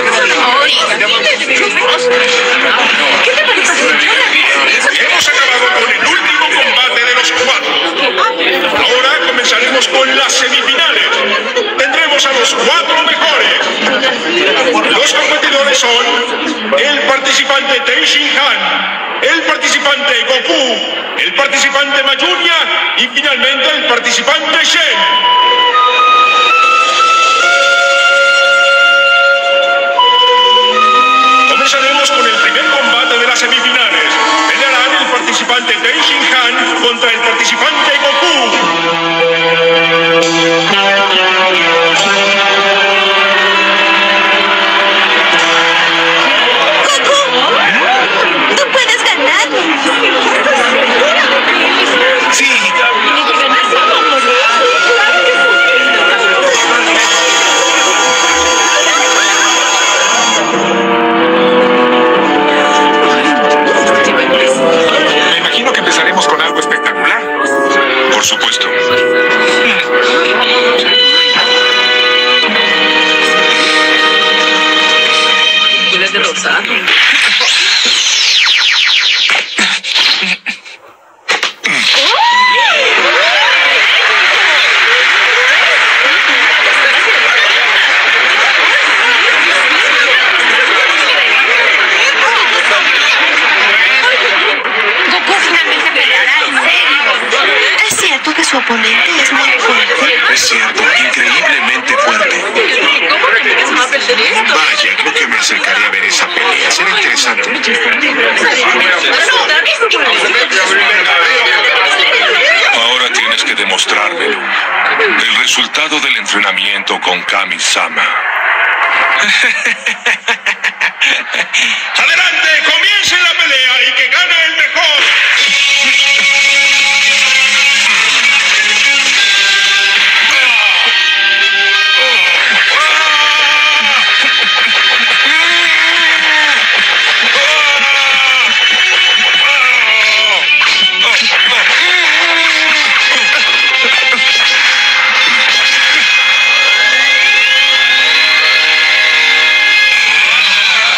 Speaker 4: Hemos acabado con el último combate de los cuatro. Ahora comenzaremos con las semifinales. Tendremos a los cuatro mejores. Los competidores son el participante Tenshin Han, el participante Goku, el participante Mayunia y finalmente el participante Shen. Comenzaremos con el primer combate de las semifinales. Pelearán el participante Tenshin Han contra el participante Goku.
Speaker 2: ¡Tú puedes ganar!
Speaker 9: Sí. Me imagino que empezaremos con algo espectacular.
Speaker 8: Por supuesto.
Speaker 6: Goku finalmente peleará, en serio.
Speaker 2: ¿Es cierto que su oponente es muy fuerte?
Speaker 8: Es cierto, increíblemente fuerte.
Speaker 6: ¿Cómo que se va a perder esto?
Speaker 7: Vaya, creo que me acercaría a ver esa pelea. Será interesante.
Speaker 8: Ahora tienes que demostrármelo. El resultado del entrenamiento con Kami-sama.
Speaker 4: ¡Adelante! ¡Comiencen la pelea y que gane el mejor!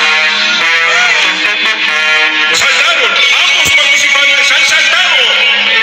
Speaker 4: ¡Saltaron! ¡Ambos participantes han saltado!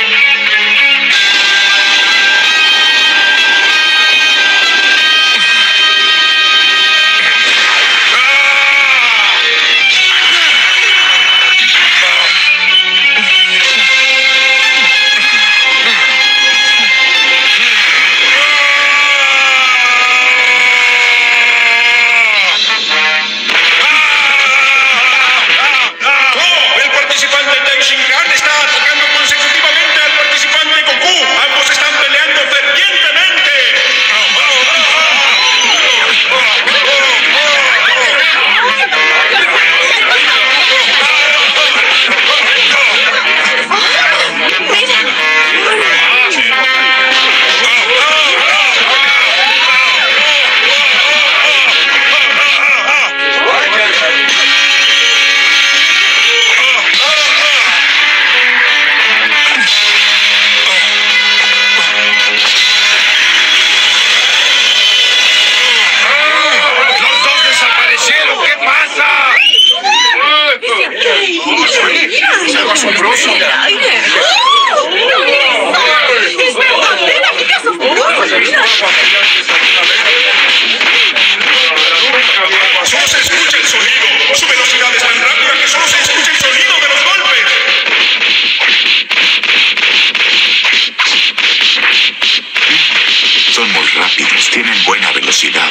Speaker 7: tranquila.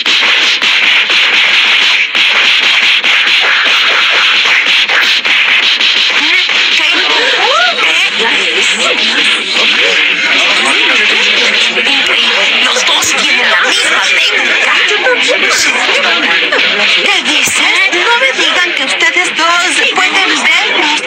Speaker 3: Los dos tienen la misma técnica.
Speaker 2: ¿Qué dices? No me digan que ustedes dos pueden vernos.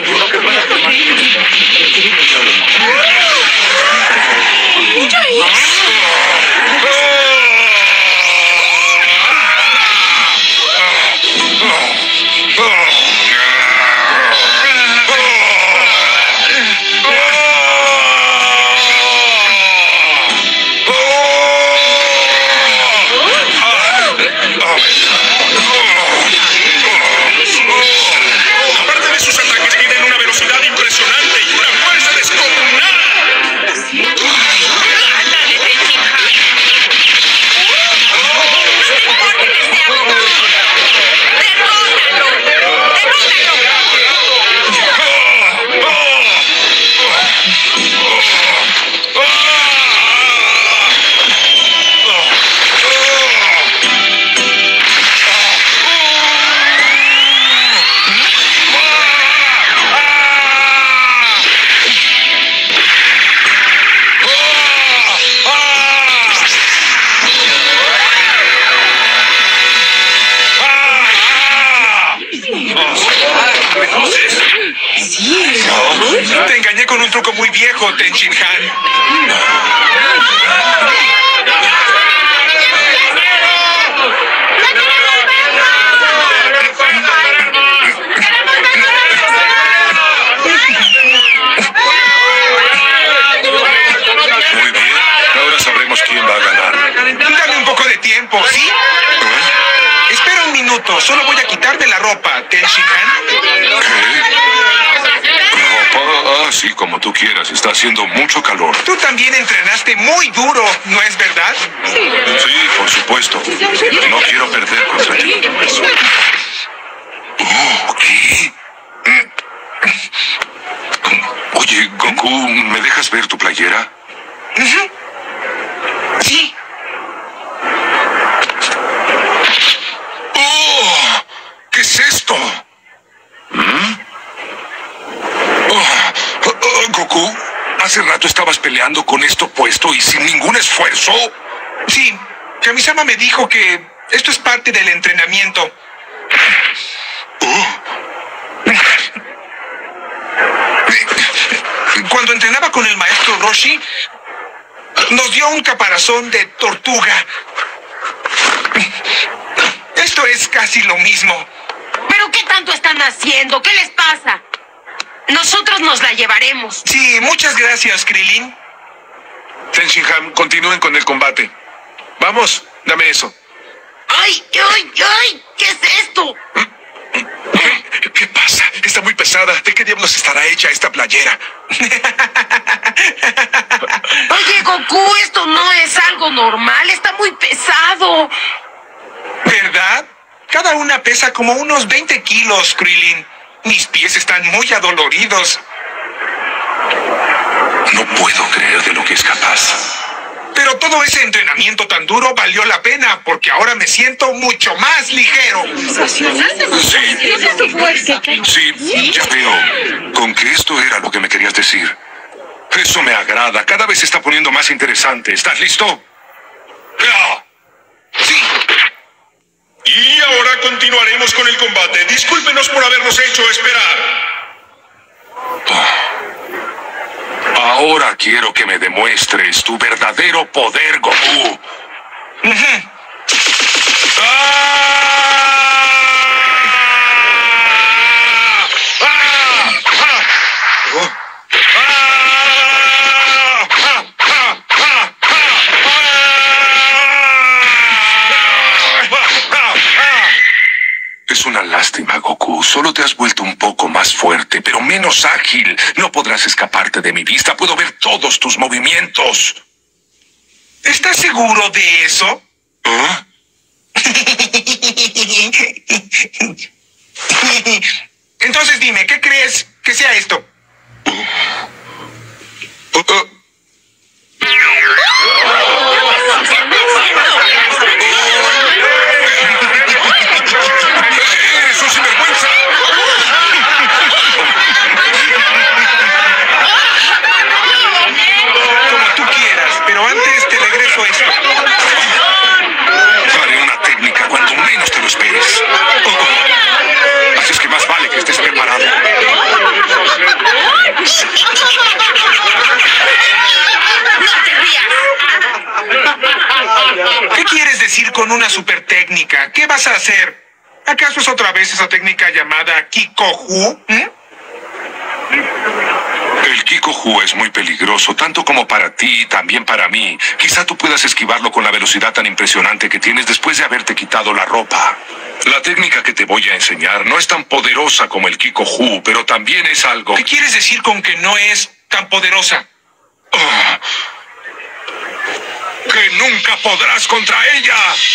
Speaker 4: Aparte de sus ataques, tienen una velocidad impresionante y una fuerza descomunal.
Speaker 9: Te engañé con un truco muy viejo, Ten Shin Han.
Speaker 8: Muy bien. Ahora sabremos quién va a ganar.
Speaker 9: Dame un poco de tiempo, ¿sí? ¿Eh? Espera un minuto. Solo voy a quitarme la ropa, Ten Shin Han.
Speaker 8: ¿Qué? Ah, sí, como tú quieras. Está haciendo mucho calor.
Speaker 9: Tú también entrenaste muy duro, ¿no es verdad?
Speaker 8: Sí, por supuesto. No quiero perder contra ti. Oh, ¿qué? Oye, Goku, ¿me dejas ver tu playera?
Speaker 9: Uh-huh. Sí.
Speaker 8: ¡Oh! ¿Qué es esto? ¿Mm? Oh, oh, oh, Goku, hace rato estabas peleando con esto puesto y sin ningún esfuerzo.
Speaker 9: Sí, Kamisama me dijo que esto es parte del entrenamiento.
Speaker 8: Oh.
Speaker 9: Cuando entrenaba con el maestro Roshi, nos dio un caparazón de tortuga. Esto es casi lo mismo.
Speaker 6: ¿Pero qué tanto están haciendo? ¿Qué les pasa? Nosotros nos la llevaremos.
Speaker 9: Sí, muchas gracias, Krillin.
Speaker 10: Ten Shin Han, continúen con el combate. Vamos, dame eso.
Speaker 6: ¡Ay, ay, ay! ¿Qué es esto?
Speaker 10: ¿Qué, ¿Qué pasa? Está muy pesada. ¿De qué diablos estará hecha esta playera?
Speaker 6: Oye, Goku, esto no es algo normal. Está muy pesado.
Speaker 9: ¿Verdad? Cada una pesa como unos veinte kilos, Krillin. Mis pies están muy adoloridos.
Speaker 8: No puedo creer de lo que es capaz.
Speaker 9: Pero todo ese entrenamiento tan duro valió la pena, porque ahora me siento mucho más ligero.
Speaker 8: Sí, sí, ya veo. Con que esto era lo que me querías decir. Eso me agrada. Cada vez se está poniendo más interesante. ¿Estás listo?
Speaker 9: Sí.
Speaker 4: Y ahora continuaremos con el combate. Discúlpenos por habernos hecho esperar.
Speaker 8: Ahora quiero que me demuestres tu verdadero poder, Goku.
Speaker 9: Uh-huh.
Speaker 8: Es una lástima, Goku. Solo te has vuelto un poco más fuerte, pero menos ágil. No podrás escaparte de mi vista. Puedo ver todos tus movimientos.
Speaker 9: ¿Estás seguro de eso?
Speaker 8: ¿Ah?
Speaker 9: Entonces dime, ¿qué crees que sea esto?
Speaker 8: Uh, uh.
Speaker 9: decir con una super técnica? ¿Qué vas a hacer? ¿Acaso es otra vez esa técnica llamada Kikohu? ¿Eh?
Speaker 8: El Kikohu es muy peligroso, tanto como para ti y también para mí. Quizá tú puedas esquivarlo con la velocidad tan impresionante que tienes después de haberte quitado la ropa. La técnica que te voy a enseñar no es tan poderosa como el Kikohu, pero también es algo...
Speaker 9: ¿Qué quieres decir con que no es tan poderosa?
Speaker 8: Oh, ¡que nunca podrás contra ella!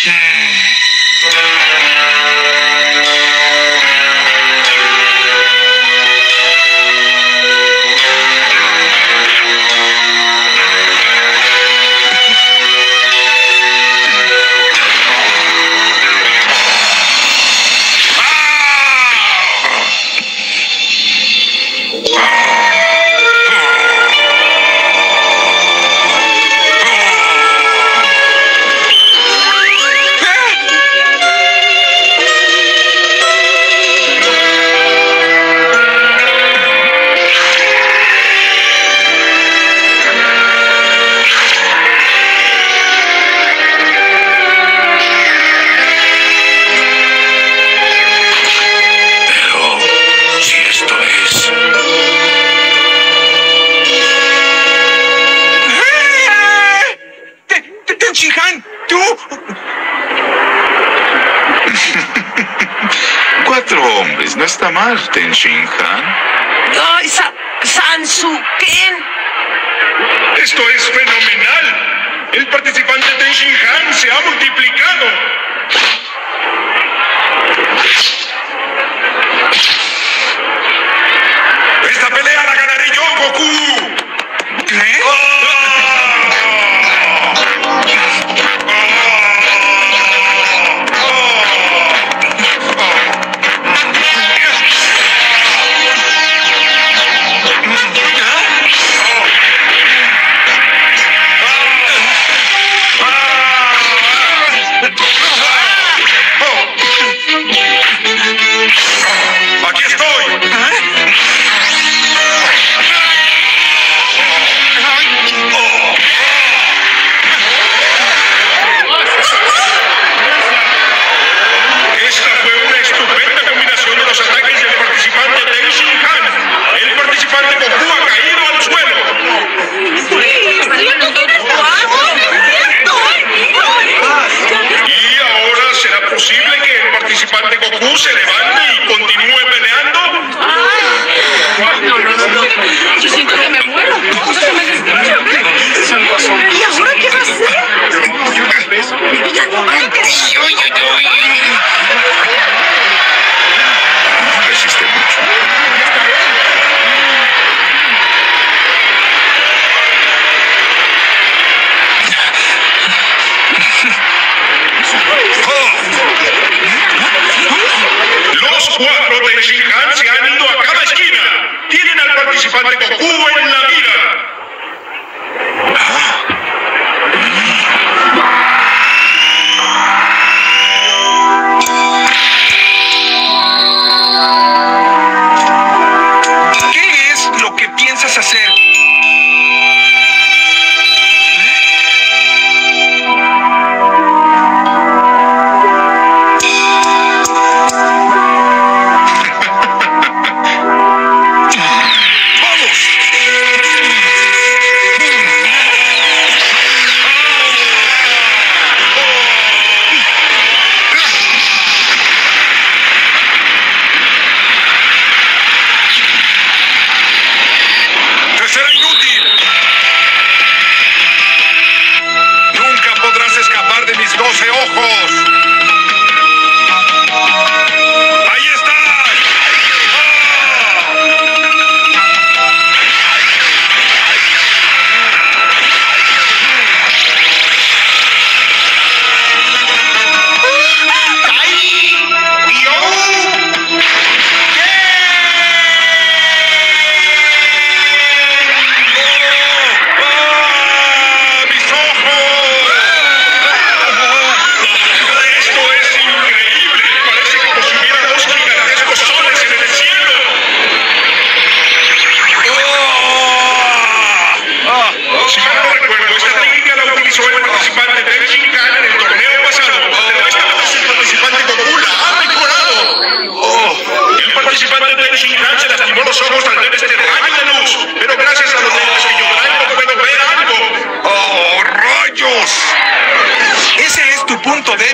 Speaker 10: Cuatro hombres, no está mal, Ten Shin Han.
Speaker 6: ¡Ay, Sa Sansuken!
Speaker 4: ¡Esto es fenomenal! El participante Ten Shin Han se ha multiplicado. ¡Esta pelea la ganaré yo, Goku!
Speaker 9: ¿Eh?
Speaker 4: ¡Aquí estoy! Esta fue una estupenda combinación de los ataques del participante Ten Shin Han. El participante Goku ha caído al suelo. ¿Y ahora será posible que el participante Goku se levante y continúe peleando?
Speaker 6: No, no, no, no. Yo siento que me muero. ¿Y ahora qué va a hacer?
Speaker 10: Resiste mucho.
Speaker 4: Los cuatro Ten Shin Han se han ido a cada esquina. Tienen al participante Goku en la mira.
Speaker 9: ¿Qué es lo que piensas hacer?
Speaker 10: ¡Vamos!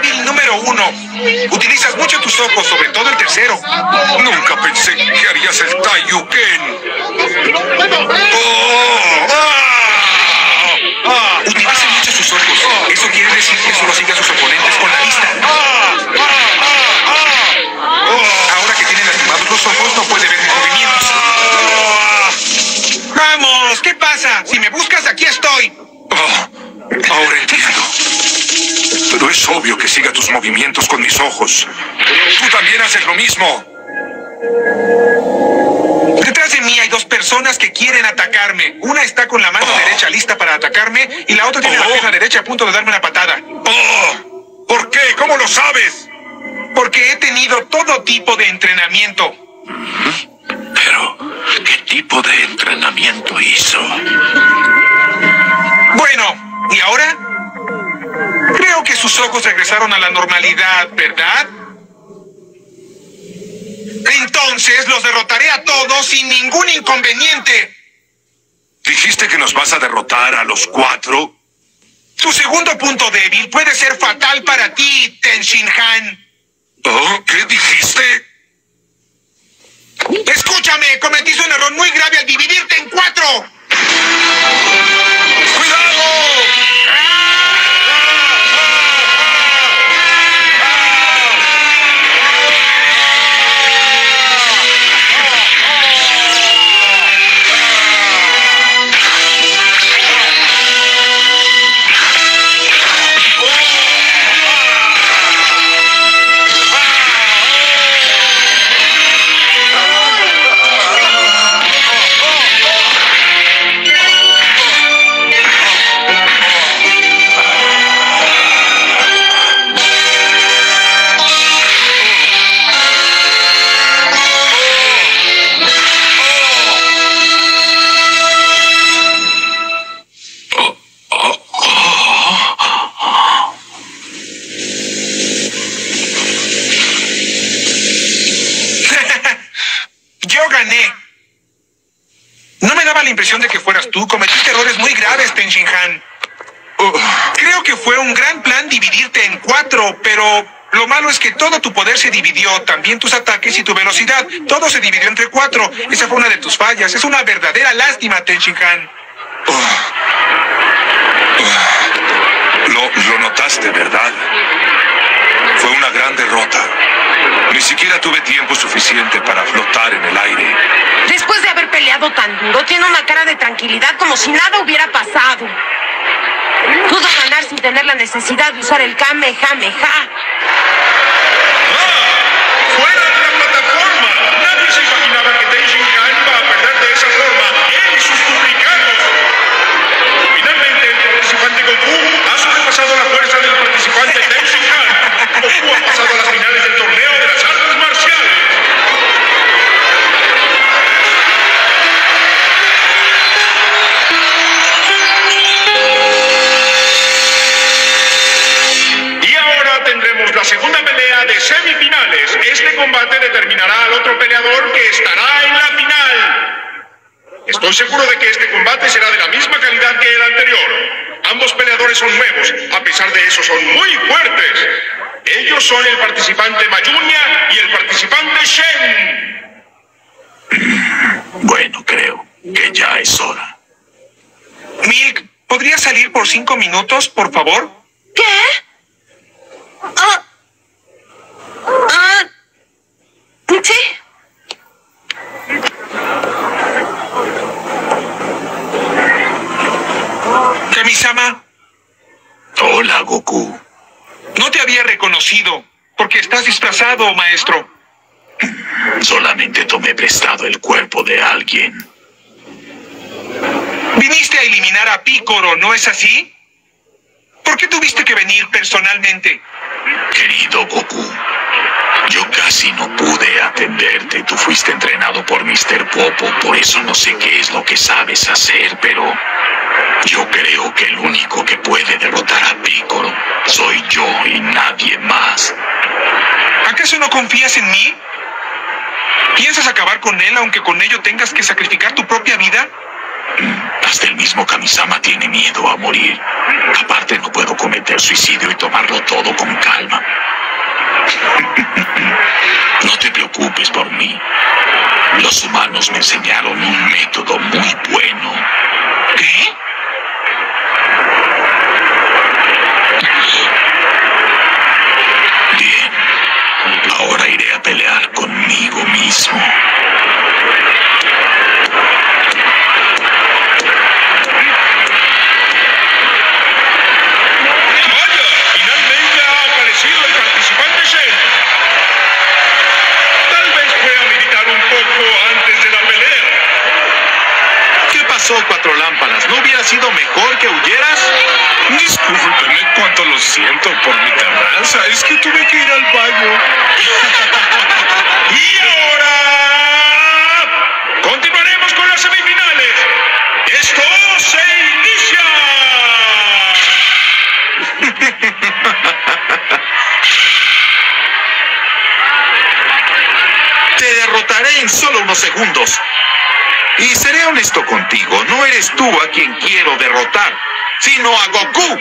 Speaker 9: débil número uno. Utilizas mucho tus ojos, sobre todo el tercero.
Speaker 10: Nunca pensé que harías el Taiyuken. Oh, ah, ah,
Speaker 9: Utiliza mucho sus ojos. Eso quiere decir que solo sigue a sus oponentes con la vista. Ahora que tiene lastimados los ojos, no puede ver mis movimientos. ¡Vamos! ¿Qué pasa? Si me buscas, aquí estoy.
Speaker 8: Oh, ahora entiendo. Pero es obvio que siga tus movimientos con mis ojos. Tú también haces lo mismo.
Speaker 9: Detrás de mí hay dos personas que quieren atacarme. Una está con la mano
Speaker 8: Oh.
Speaker 9: derecha lista para atacarme y la otra tiene la
Speaker 8: Oh.
Speaker 9: pierna derecha a punto de darme una patada.
Speaker 8: Oh, ¿por qué? ¿Cómo lo sabes?
Speaker 9: Porque he tenido todo tipo de entrenamiento.
Speaker 7: Pero, ¿qué tipo de entrenamiento hizo?
Speaker 9: Bueno, ¿y ahora? Creo que sus ojos regresaron a la normalidad, ¿verdad? Entonces los derrotaré a todos sin ningún inconveniente.
Speaker 8: ¿Dijiste que nos vas a derrotar a los cuatro?
Speaker 9: Tu segundo punto débil puede ser fatal para ti, Ten Shin Han.
Speaker 8: Oh, ¿qué dijiste?
Speaker 9: Escúchame, cometiste un error muy grave al dividirte en cuatro.
Speaker 8: ¡Cuidado!
Speaker 9: Yo gané. No me daba la impresión de que fueras tú. Cometiste errores muy graves, Ten Shin Han. Uh, creo que fue un gran plan dividirte en cuatro, pero lo malo es que todo tu poder se dividió, también tus ataques y tu velocidad. Todo se dividió entre cuatro. Esa fue una de tus fallas. Es una verdadera lástima, Ten Shin Han.
Speaker 8: Uh, uh, lo, lo notaste, ¿verdad? Fue una gran derrota. Ni siquiera tuve tiempo suficiente para flotar en el aire.
Speaker 6: Después de haber peleado tan duro, tiene una cara de tranquilidad como si nada hubiera pasado. Pudo ganar sin tener la necesidad de usar el Kamehameha.
Speaker 4: ¡Fuera de la plataforma! Nadie se imaginaba que Ten Shin Han iba a perder de esa forma, él y sus duplicados. Finalmente, el participante Goku ha sobrepasado la fuerza del participante Ten Shin Han. Goku ha pasado a las finales del torneo de las artes marciales. Y ahora tendremos la segunda pelea de semifinales. Este combate determinará al otro peleador que estará en la final. Estoy seguro de que este combate será de la misma calidad que el anterior. Ambos peleadores son nuevos, a pesar de eso son muy fuertes. Ellos son el participante Mayunia y el participante Shen.
Speaker 7: Bueno, creo que ya es hora.
Speaker 9: Milk, ¿podrías salir por cinco minutos, por favor?
Speaker 2: ¿Qué? Ah. Ah. Sí.
Speaker 9: Kamisama,
Speaker 7: Hola, Goku.
Speaker 9: no te había reconocido. Porque estás disfrazado, maestro.
Speaker 7: Solamente tomé prestado el cuerpo de alguien.
Speaker 9: Viniste a eliminar a Piccolo, ¿no es así? ¿Por qué tuviste que venir personalmente?
Speaker 7: Querido Goku, yo casi no pude atenderte. Tú fuiste entrenado por mister Popo, por eso no sé qué es lo que sabes hacer, pero yo creo que el único que puede derrotar a Piccolo soy yo y nadie más.
Speaker 9: ¿Acaso no confías en mí? ¿Piensas acabar con él aunque con ello tengas que sacrificar tu propia vida?
Speaker 7: Hasta el mismo Kamisama tiene miedo a morir. Aparte, no puedo cometer suicidio y tomarlo todo con calma. No te preocupes por mí. Los humanos me enseñaron un método muy bueno. ¿Qué? Bien. Ahora iré a pelear conmigo mismo.
Speaker 11: Cuatro lámparas, ¿no hubiera sido mejor que huyeras?
Speaker 10: Discúlpeme, cuánto lo siento por mi tardanza. Es que tuve que ir al baño.
Speaker 4: Y ahora continuaremos con las semifinales. ¡Esto se inicia!
Speaker 11: Te derrotaré en solo unos segundos. Y seré honesto contigo, no eres tú a quien quiero derrotar, sino a Goku.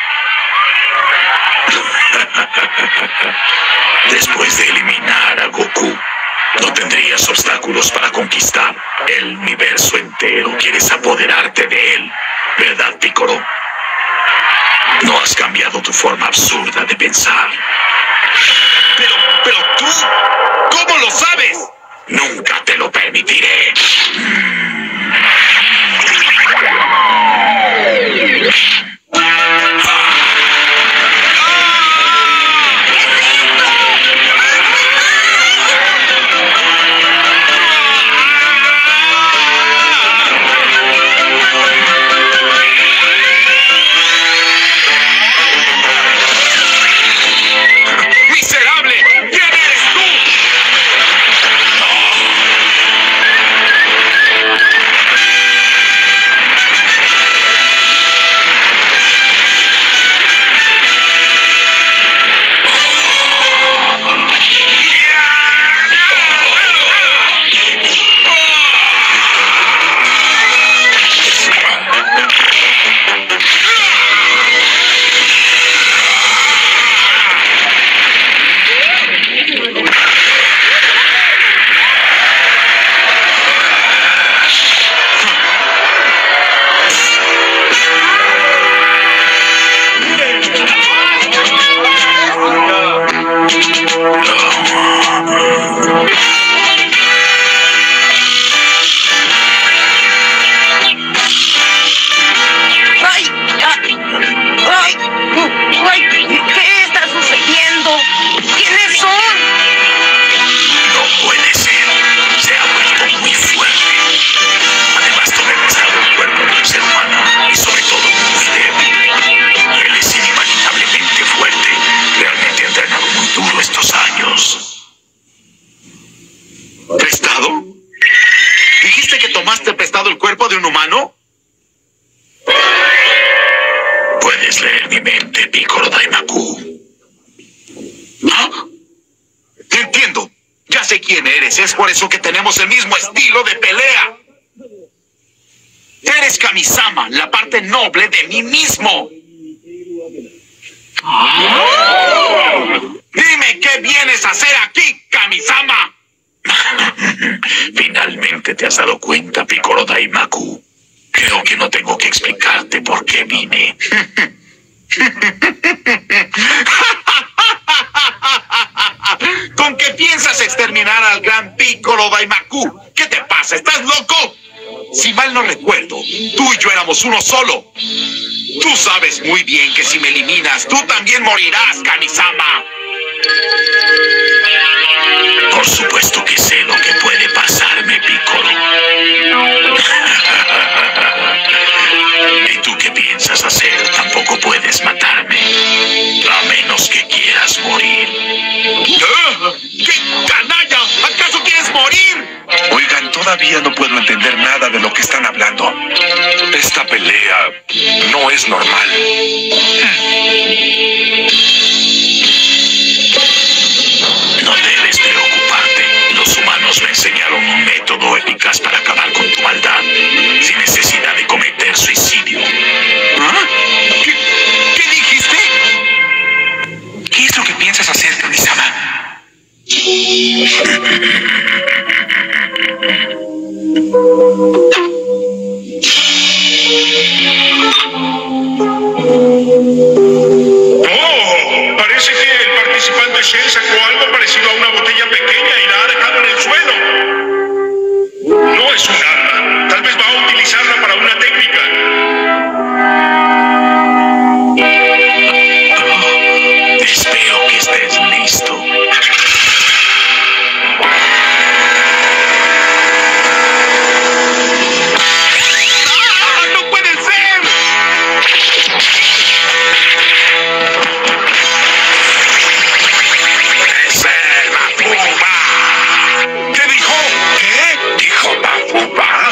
Speaker 7: Después de eliminar a Goku, no tendrías obstáculos para conquistar el universo entero. Quieres apoderarte de él, ¿verdad, Piccolo? No has cambiado tu forma absurda de pensar.
Speaker 11: Pero, pero tú, ¿cómo lo sabes?
Speaker 7: Nunca te lo permitiré.
Speaker 11: ¡Miserable! ¿Quién eres tú? ¿Prestado? ¿Dijiste que tomaste prestado el cuerpo de un humano?
Speaker 7: Puedes leer mi mente, Piccolo Daimaku.
Speaker 11: ¿Ah? Entiendo. Ya sé quién eres. Es por eso que tenemos el mismo estilo de pelea. Eres Kamisama, la parte noble de mí mismo. Dime qué vienes a hacer aquí, Kamisama.
Speaker 7: Finalmente te has dado cuenta, Piccolo Daimaku. Creo que no tengo que explicarte por qué vine.
Speaker 11: ¿Con qué piensas exterminar al gran Piccolo Daimaku? ¿Qué te pasa? ¿Estás loco? Si mal no recuerdo, tú y yo éramos uno solo. Tú sabes muy bien que si me eliminas, tú también morirás, Kamisama.
Speaker 7: Por supuesto que sé lo que puede pasarme, Piccolo. ¿Y tú qué piensas hacer? Tampoco puedes matarme. A menos que quieras morir.
Speaker 11: ¿Qué canalla? ¿Acaso quieres morir?
Speaker 10: Oigan, todavía no puedo entender nada de lo que están hablando. Esta pelea no es normal.
Speaker 7: No debes preocuparte. Los humanos me enseñaron un método eficaz para acabar con tu maldad, sin necesidad
Speaker 9: piensas hacer, Kami-sama?
Speaker 4: ¡Oh! Parece que el participante Shen sacó algo parecido a una botella pequeña y la ha dejado en el suelo. No es un arma. Tal vez va a utilizarla para una técnica.
Speaker 10: Espero que estés listo.
Speaker 4: ¡Ah! ¡No puede ser!
Speaker 10: ¡Es el Mafuba!
Speaker 9: ¿Qué dijo? ¿Qué?
Speaker 10: ¿Dijo Mafuba?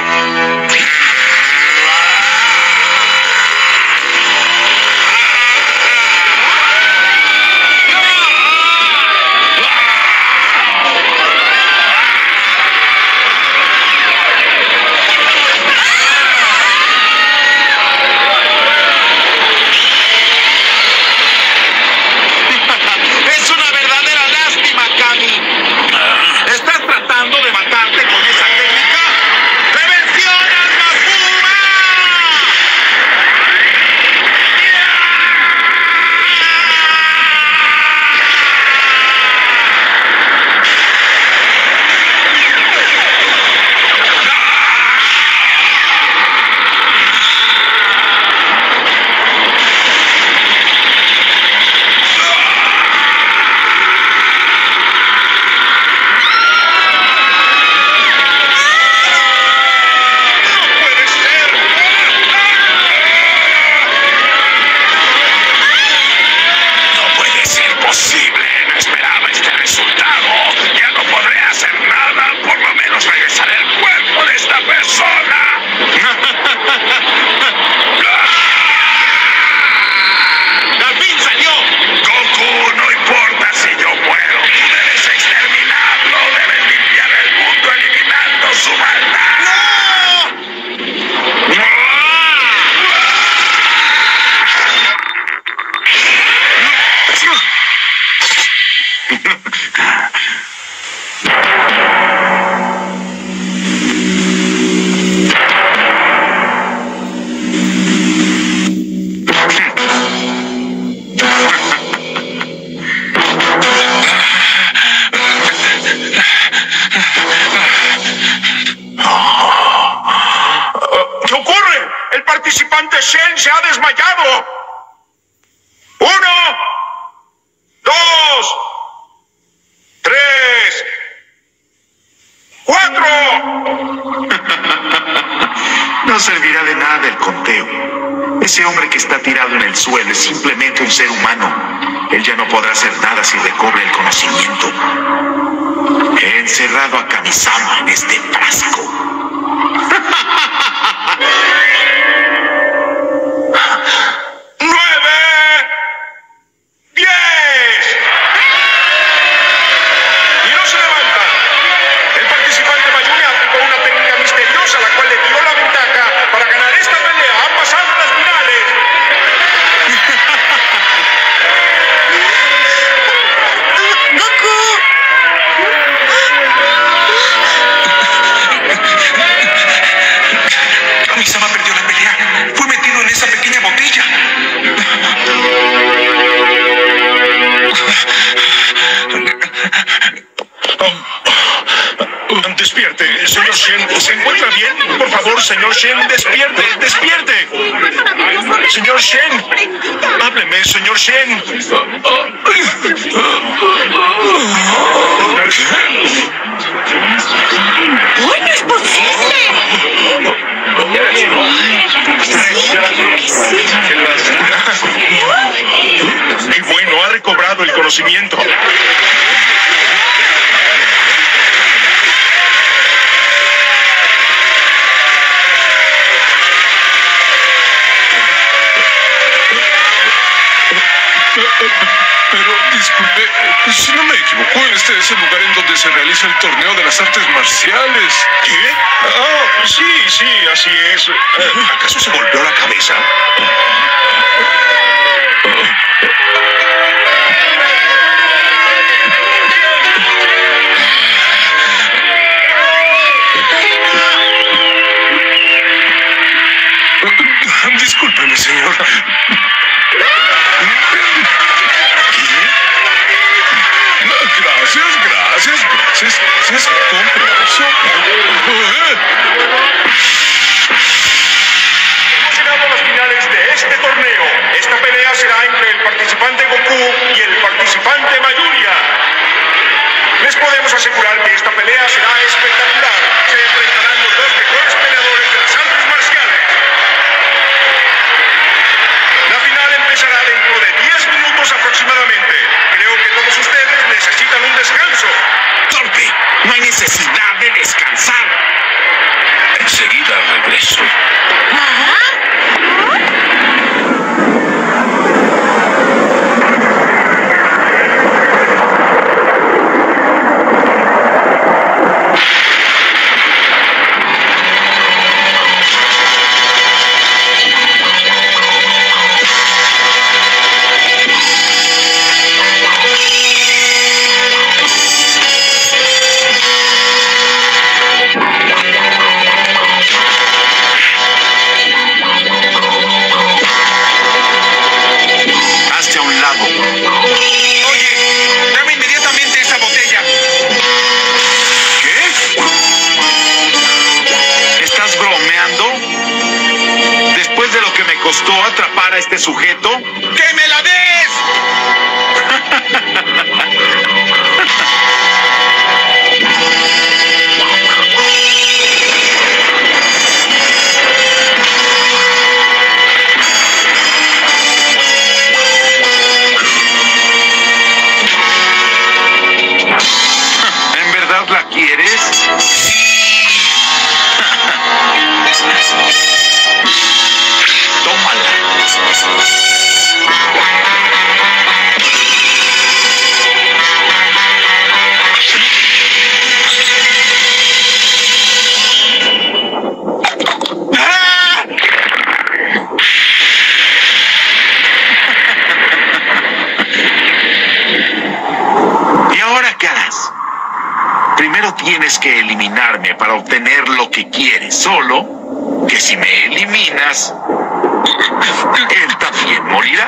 Speaker 11: Es una verdadera lástima, Kami. ¿Estás tratando de matarte con esa técnica? ¡Reversión al Mafuba! ¡No puede ser!
Speaker 10: No puede ser posible. No esperaba este resultado. Ya no podré hacer nada. Por lo menos regresaré al cuerpo de esta persona.
Speaker 11: ¡Al fin salió!
Speaker 10: Goku, no importa si yo muero. Tú debes exterminarlo. Debes limpiar el mundo eliminando su maldad.
Speaker 4: ¿Qué ocurre? El participante Shen se ha desmayado. Uno, dos, tres, cuatro.
Speaker 11: No servirá de nada el conteo. Ese hombre que está tirado en el suelo es simplemente un ser humano. Él ya no podrá hacer nada si recobra el conocimiento. He encerrado a Kami-sama en este frasco.
Speaker 4: ¡Nueve! ¡Diez! Y no se levanta. El participante Mayumi aplicó una técnica misteriosa la cual le dio la ventaja para ganar esta pelea. Han pasado a las finales.
Speaker 2: ¡Goku!
Speaker 9: Kami-sama perdió la pelea. Fue metido en esa pequeña botella.
Speaker 4: Despierte, señor Shen. ¿Se encuentra bien? Por favor, señor Shen, despierte, despierte. Señor Shen, hábleme, señor Shen.
Speaker 2: ¡Uy, no es posible!
Speaker 4: Y bueno, ha recobrado el conocimiento.
Speaker 8: Pero, disculpe, si no me equivoco, este es el lugar en donde se realiza el torneo de las artes marciales.
Speaker 4: ¿Qué? Ah, sí, sí, así es. ¿Acaso se volvió la cabeza?
Speaker 8: Se es, se es compromiso.
Speaker 4: Hemos llegado a las finales de este torneo. Esta pelea será entre el participante Goku y el participante Mayunia. Les podemos asegurar que esta pelea será espectacular. Se enfrentarán los dos mejores peleadores de las artes marciales. La final empezará dentro de diez minutos aproximadamente. Creo que todos ustedes necesitan un descanso.
Speaker 11: Torpe, no hay necesidad de descansar.
Speaker 8: Enseguida regreso.
Speaker 11: ¿Costó atrapar a este sujeto?
Speaker 9: ¡Que me la des!
Speaker 11: ¿En verdad la quieres? Primero tienes que eliminarme para obtener lo que quieres, solo que si me eliminas, él también morirá.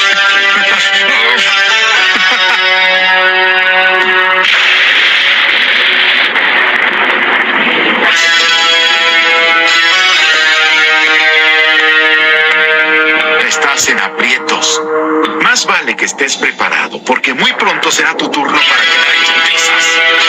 Speaker 11: Estás en aprietos. Más vale que estés preparado, porque muy pronto será tu turno para que traigas prisas.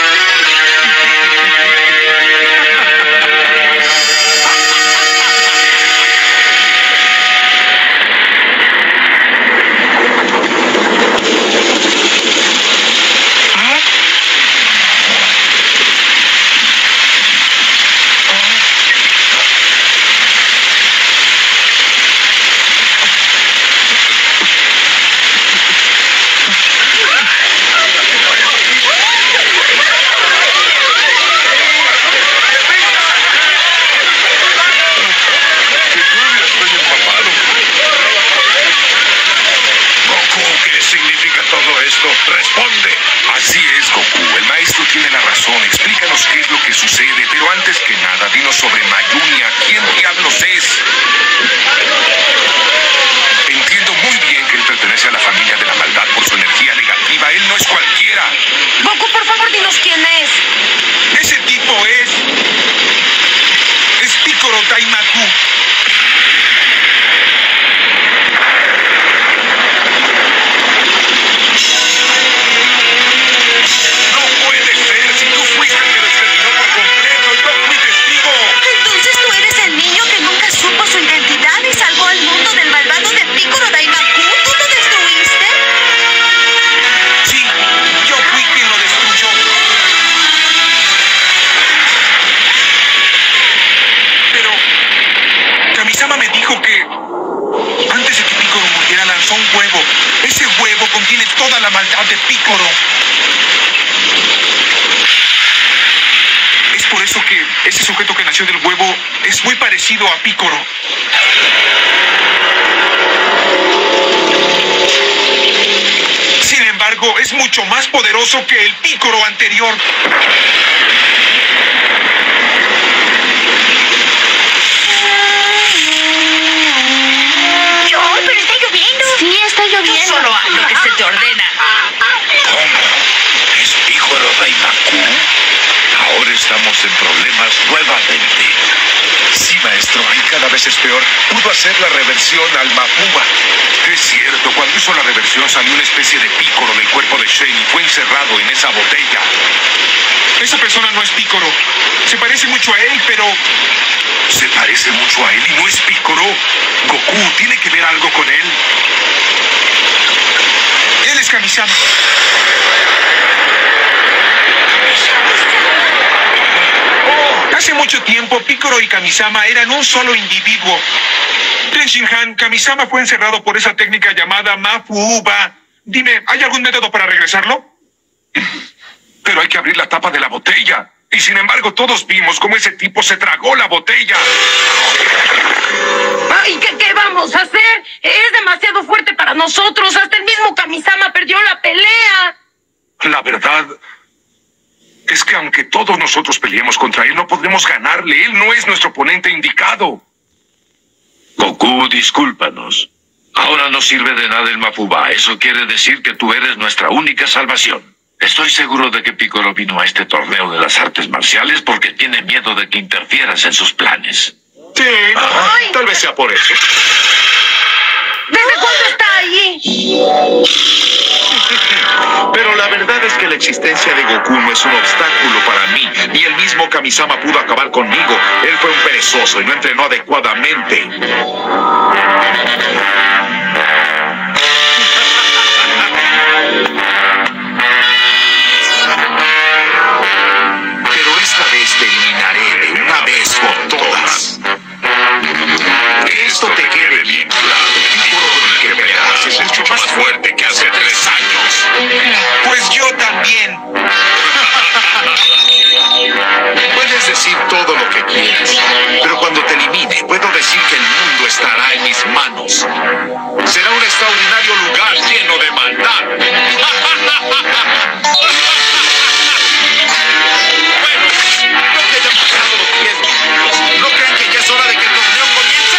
Speaker 8: ¡Responde! Así es, Goku. El maestro tiene la razón. Explícanos qué es lo que sucede. Pero antes que nada, dinos sobre Mayunia. ¿Quién diablos es? Entiendo muy bien que él pertenece a la familia de la maldad por su energía negativa. Él no es cualquiera.
Speaker 6: Goku, por favor, dinos quién es.
Speaker 9: Ese tipo es... es Piccolo Daimaku. Me dijo que antes de que Piccolo muriera lanzó un huevo. Ese huevo contiene toda la maldad de Piccolo. Es por eso que ese sujeto que nació del huevo es muy parecido a Piccolo. Sin embargo, es mucho más poderoso que el Piccolo anterior.
Speaker 6: Sí, está lloviendo.
Speaker 2: Solo haz lo que se te ordena.
Speaker 8: ¿Cómo? ¿Es Piccolo Daimaku? en problemas nuevamente.
Speaker 12: Sí, maestro, y cada vez es peor. Pudo hacer la reversión al Mafuba.
Speaker 8: Es cierto, cuando hizo la reversión salió una especie de Pícoro del cuerpo de Shane y fue encerrado en esa botella.
Speaker 9: Esa persona no es Pícoro. Se parece mucho a él, pero...
Speaker 8: Se parece mucho a él y no es Pícoro. Goku, ¿tiene que ver algo con él?
Speaker 9: Él es Kamisama. Hace mucho tiempo, Pícoro y Kamisama eran un solo individuo. Tenshinhan, Kamisama fue encerrado por esa técnica llamada Mafuba. Dime, ¿hay algún método para regresarlo?
Speaker 8: Pero hay que abrir la tapa de la botella. Y sin embargo, todos vimos cómo ese tipo se tragó la botella.
Speaker 6: Ay, ¿qué, qué vamos a hacer? Es demasiado fuerte para nosotros. Hasta el mismo Kamisama perdió la pelea.
Speaker 8: La verdad es que aunque todos nosotros peleemos contra él, no podremos ganarle. Él no es nuestro oponente indicado.
Speaker 10: Goku, discúlpanos. Ahora no sirve de nada el Mafuba. Eso quiere decir que tú eres nuestra única salvación. Estoy seguro de que Pícoro vino a este torneo de las artes marciales porque tiene miedo de que interfieras en sus planes.
Speaker 11: Sí,
Speaker 6: Ay.
Speaker 11: tal vez sea por eso.
Speaker 6: ¿Desde cuándo está allí?
Speaker 11: Pero la verdad es que la existencia de Goku no es un obstáculo para mí. Ni el mismo Kamisama pudo acabar conmigo. Él fue un perezoso y no entrenó adecuadamente.
Speaker 7: Pero esta vez te eliminaré de una vez por todas. Que esto te quede bien claro. El Pícoro con el que peleas es mucho más fuerte que hace tres años.
Speaker 9: Pues yo también.
Speaker 11: Puedes decir todo lo que quieras, pero cuando te elimine, puedo decir que el mundo estará en mis manos. Será un extraordinario lugar lleno de maldad. Bueno, creo que ya han pasado los diez minutos. ¿No creen que ya es hora de que el torneo comience?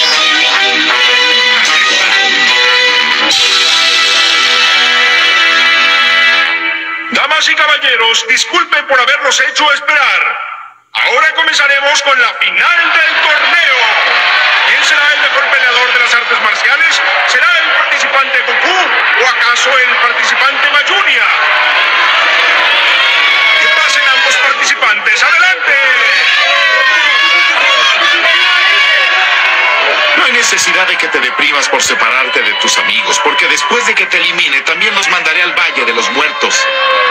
Speaker 4: Damas y caballeros, disculpen por haberlos hecho esperar. Ahora comenzaremos con la final del torneo. ¿Quién será el mejor peleador de las artes marciales? ¿Será el participante Goku o acaso el participante Mayunia? Que pasen ambos participantes. ¡Adelante!
Speaker 11: No hay necesidad de que te deprimas por separarte de tus amigos, porque después de que te elimine, también los mandaré al Valle de los Muertos.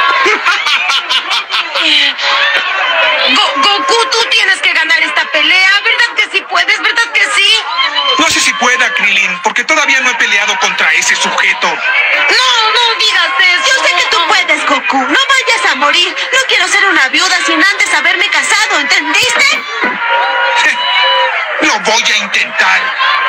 Speaker 6: Go- Goku, tú tienes que ganar esta pelea. ¿Verdad que sí puedes? ¿Verdad que sí?
Speaker 9: No sé si pueda, Krillin, porque todavía no he peleado contra ese sujeto.
Speaker 6: No, no digas eso.
Speaker 2: Yo sé que tú puedes, Goku. No vayas a morir. No quiero ser una viuda sin antes haberme casado, ¿entendiste?
Speaker 9: Lo voy a intentar.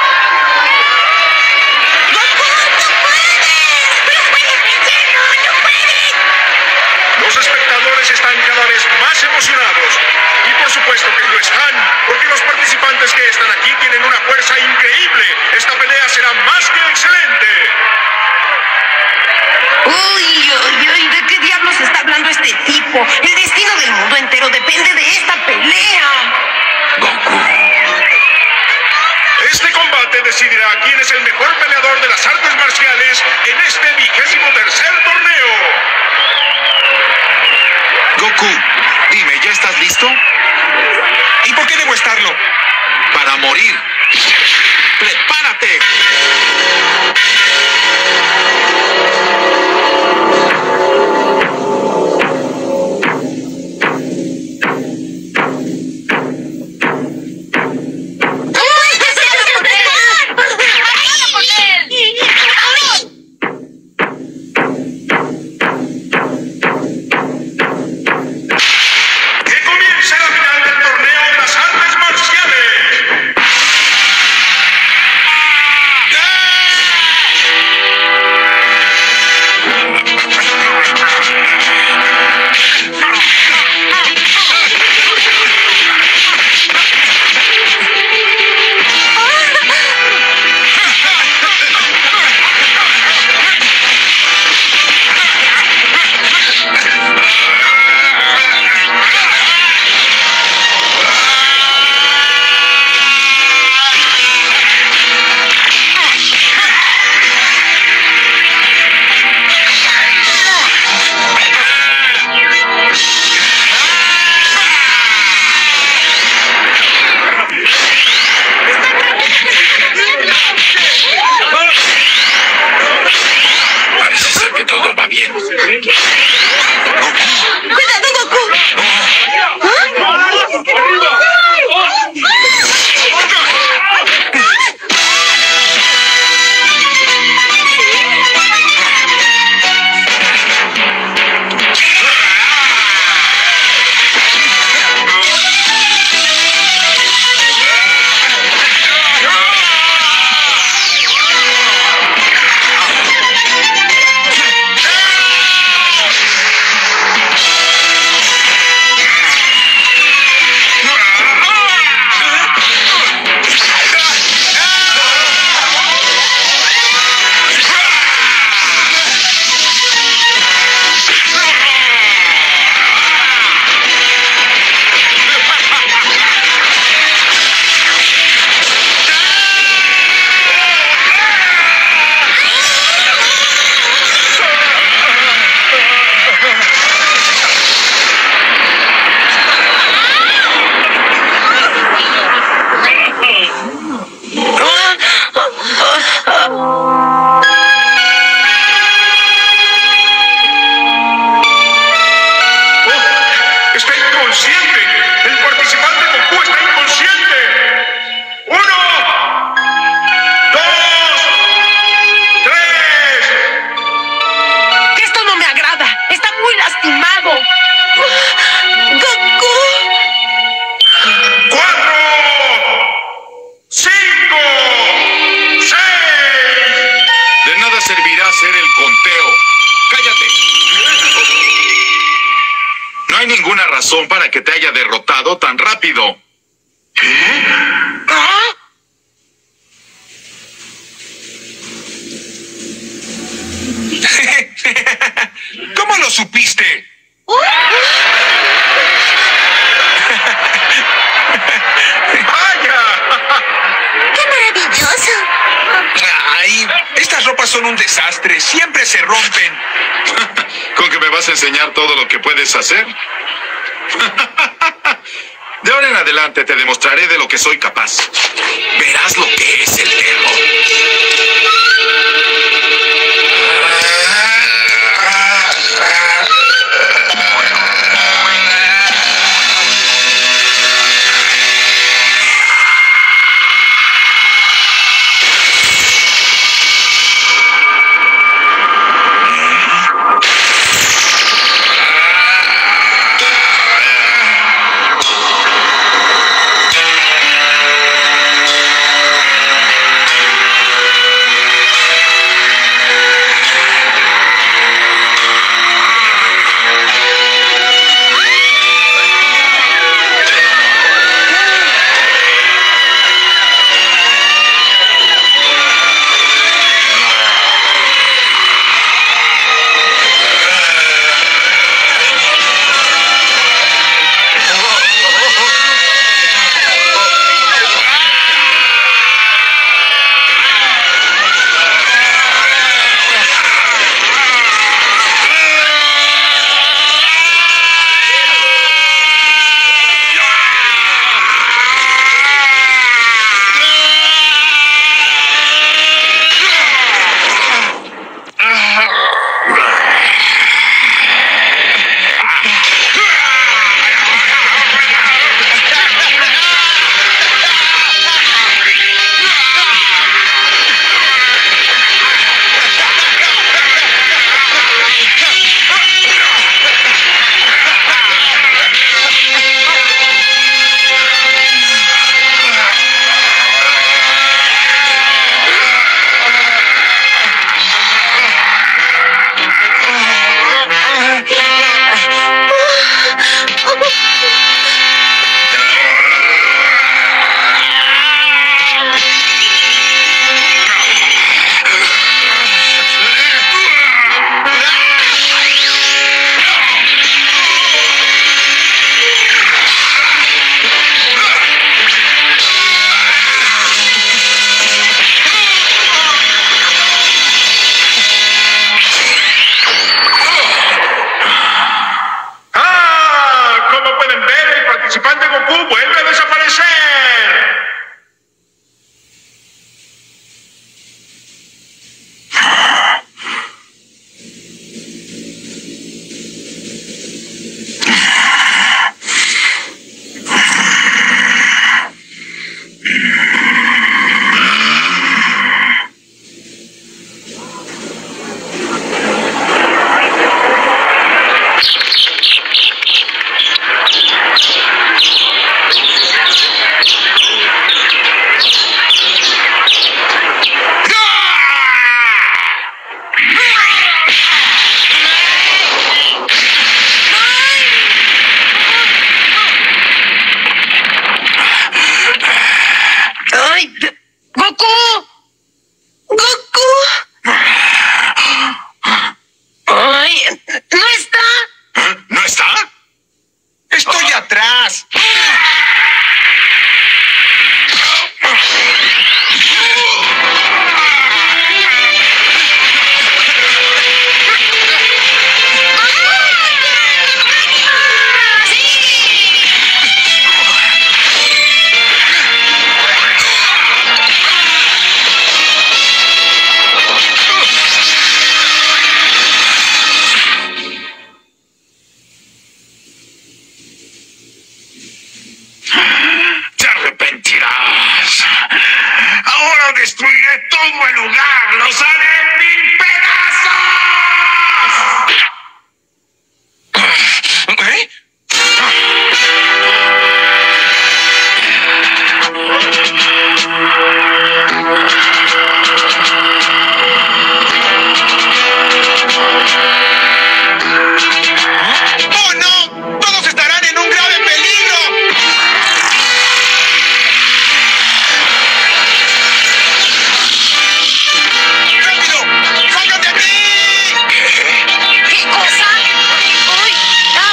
Speaker 4: Los espectadores están cada vez más emocionados. Y por supuesto que lo están, porque los participantes que están aquí tienen una fuerza increíble. Esta pelea será más que excelente.
Speaker 6: Uy, uy, uy, ¿de qué diablos está hablando este tipo? El destino del mundo entero depende de esta pelea.
Speaker 10: Goku.
Speaker 4: Este combate decidirá quién es el mejor peleador de las artes marciales en este vigésimo tercer torneo.
Speaker 11: Goku, dime, ¿ya estás listo?
Speaker 9: ¿Y por qué debo estarlo?
Speaker 11: Para morir. ¡Prepárate!
Speaker 4: Que comience la final del torneo de las artes marciales.
Speaker 2: ¡Cuidado, Goku!
Speaker 8: hacer el conteo. ¡Cállate! No hay ninguna razón para que te haya derrotado tan rápido.
Speaker 9: ¿Eh? ¿Ah? ¿Cómo lo supiste?
Speaker 11: ¡Vaya!
Speaker 3: ¡Qué maravilloso!
Speaker 9: Ay, estas ropas son un desastre. Siempre se rompen.
Speaker 8: ¿Con que me vas a enseñar todo lo que puedes hacer? De ahora en adelante te demostraré de lo que soy capaz. Verás lo que es el terror.
Speaker 6: ¿No está?
Speaker 4: ¿Eh? ¿No está?
Speaker 9: Estoy atrás.
Speaker 4: Te arrepentirás. Ahora destruiré todo el lugar. ¡Los haré en mil pedazos!
Speaker 9: ¿Eh? ¡Oh, no! ¡Todos estarán en un grave peligro! ¡Rápido! ¡Salgan de aquí!
Speaker 6: ¿Qué cosa? Uy, ah.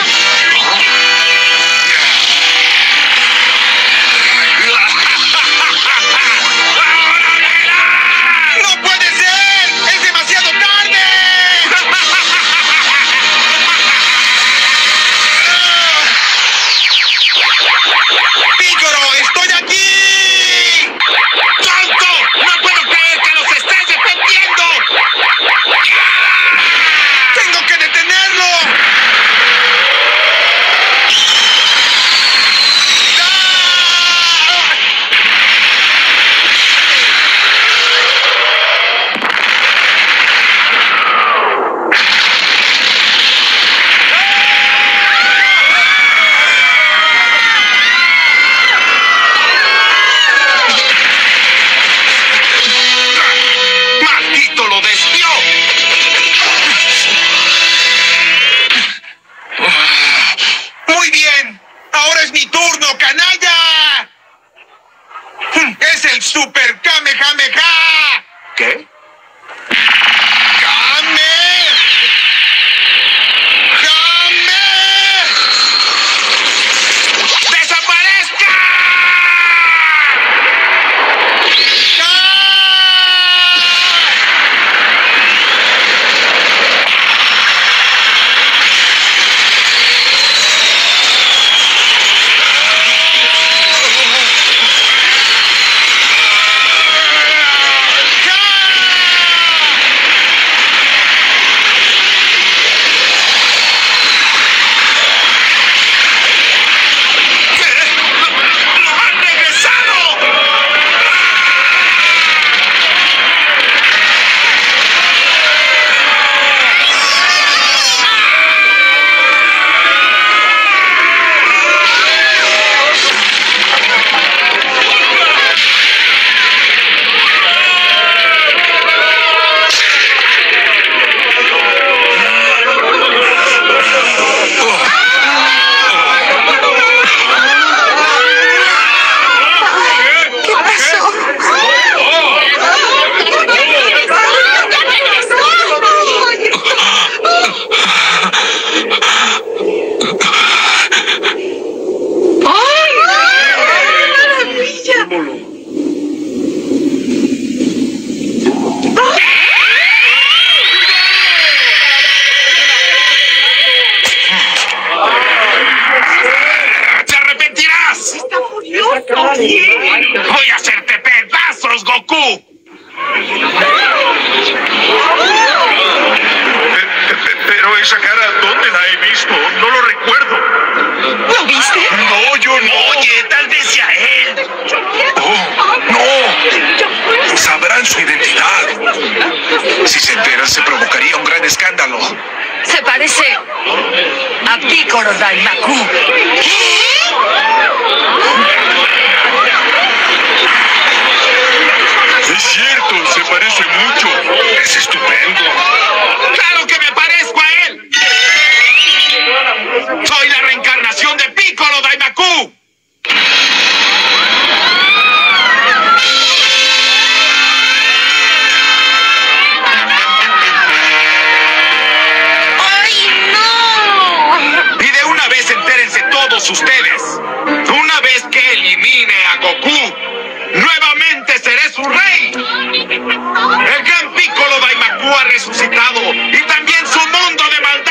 Speaker 9: ¡No puede ser! ¡Es demasiado tarde! ¡Pícoro, estoy aquí!
Speaker 11: ¡Tonto! ¡No puedo creer que los estés defendiendo!
Speaker 9: ¡Tengo que detenerlo! ¡Ah!
Speaker 11: ¡Maldito lo desvió!
Speaker 9: ¡Muy bien! ¡Ahora es mi turno, canalla! ¡Es el Super Kamehameha!
Speaker 11: ¿Qué?
Speaker 9: ¡Kame! ¡Kame!
Speaker 11: ¡Desaparezca! ¡Lo han regresado!
Speaker 2: ¿Qué pasó? ¡Ay! ¡Qué maravilla!
Speaker 11: ¡Te arrepentirás!
Speaker 2: ¡Está furioso!
Speaker 11: ¡Voy a hacerte pedazos, Goku!
Speaker 4: Pero esa cara, ¿dónde la he visto? No lo recuerdo.
Speaker 2: ¿Lo viste?
Speaker 4: No, yo no.
Speaker 11: Oye, tal vez sea él.
Speaker 12: ¡Oh, no! Sabrán su identidad. Si se enteran, se provocaría un gran escándalo.
Speaker 6: Se parece a Piccolo Daimaku.
Speaker 4: Es cierto, se parece mucho.
Speaker 12: Es estupendo.
Speaker 11: ¡Claro que me parezco a él! ¡Soy la reencarnación de Piccolo Daimaku! ¡Ay! todos ustedes. Una vez que elimine a Goku, nuevamente seré su rey. El gran Piccolo Daimaku ha resucitado y también su mundo de maldad.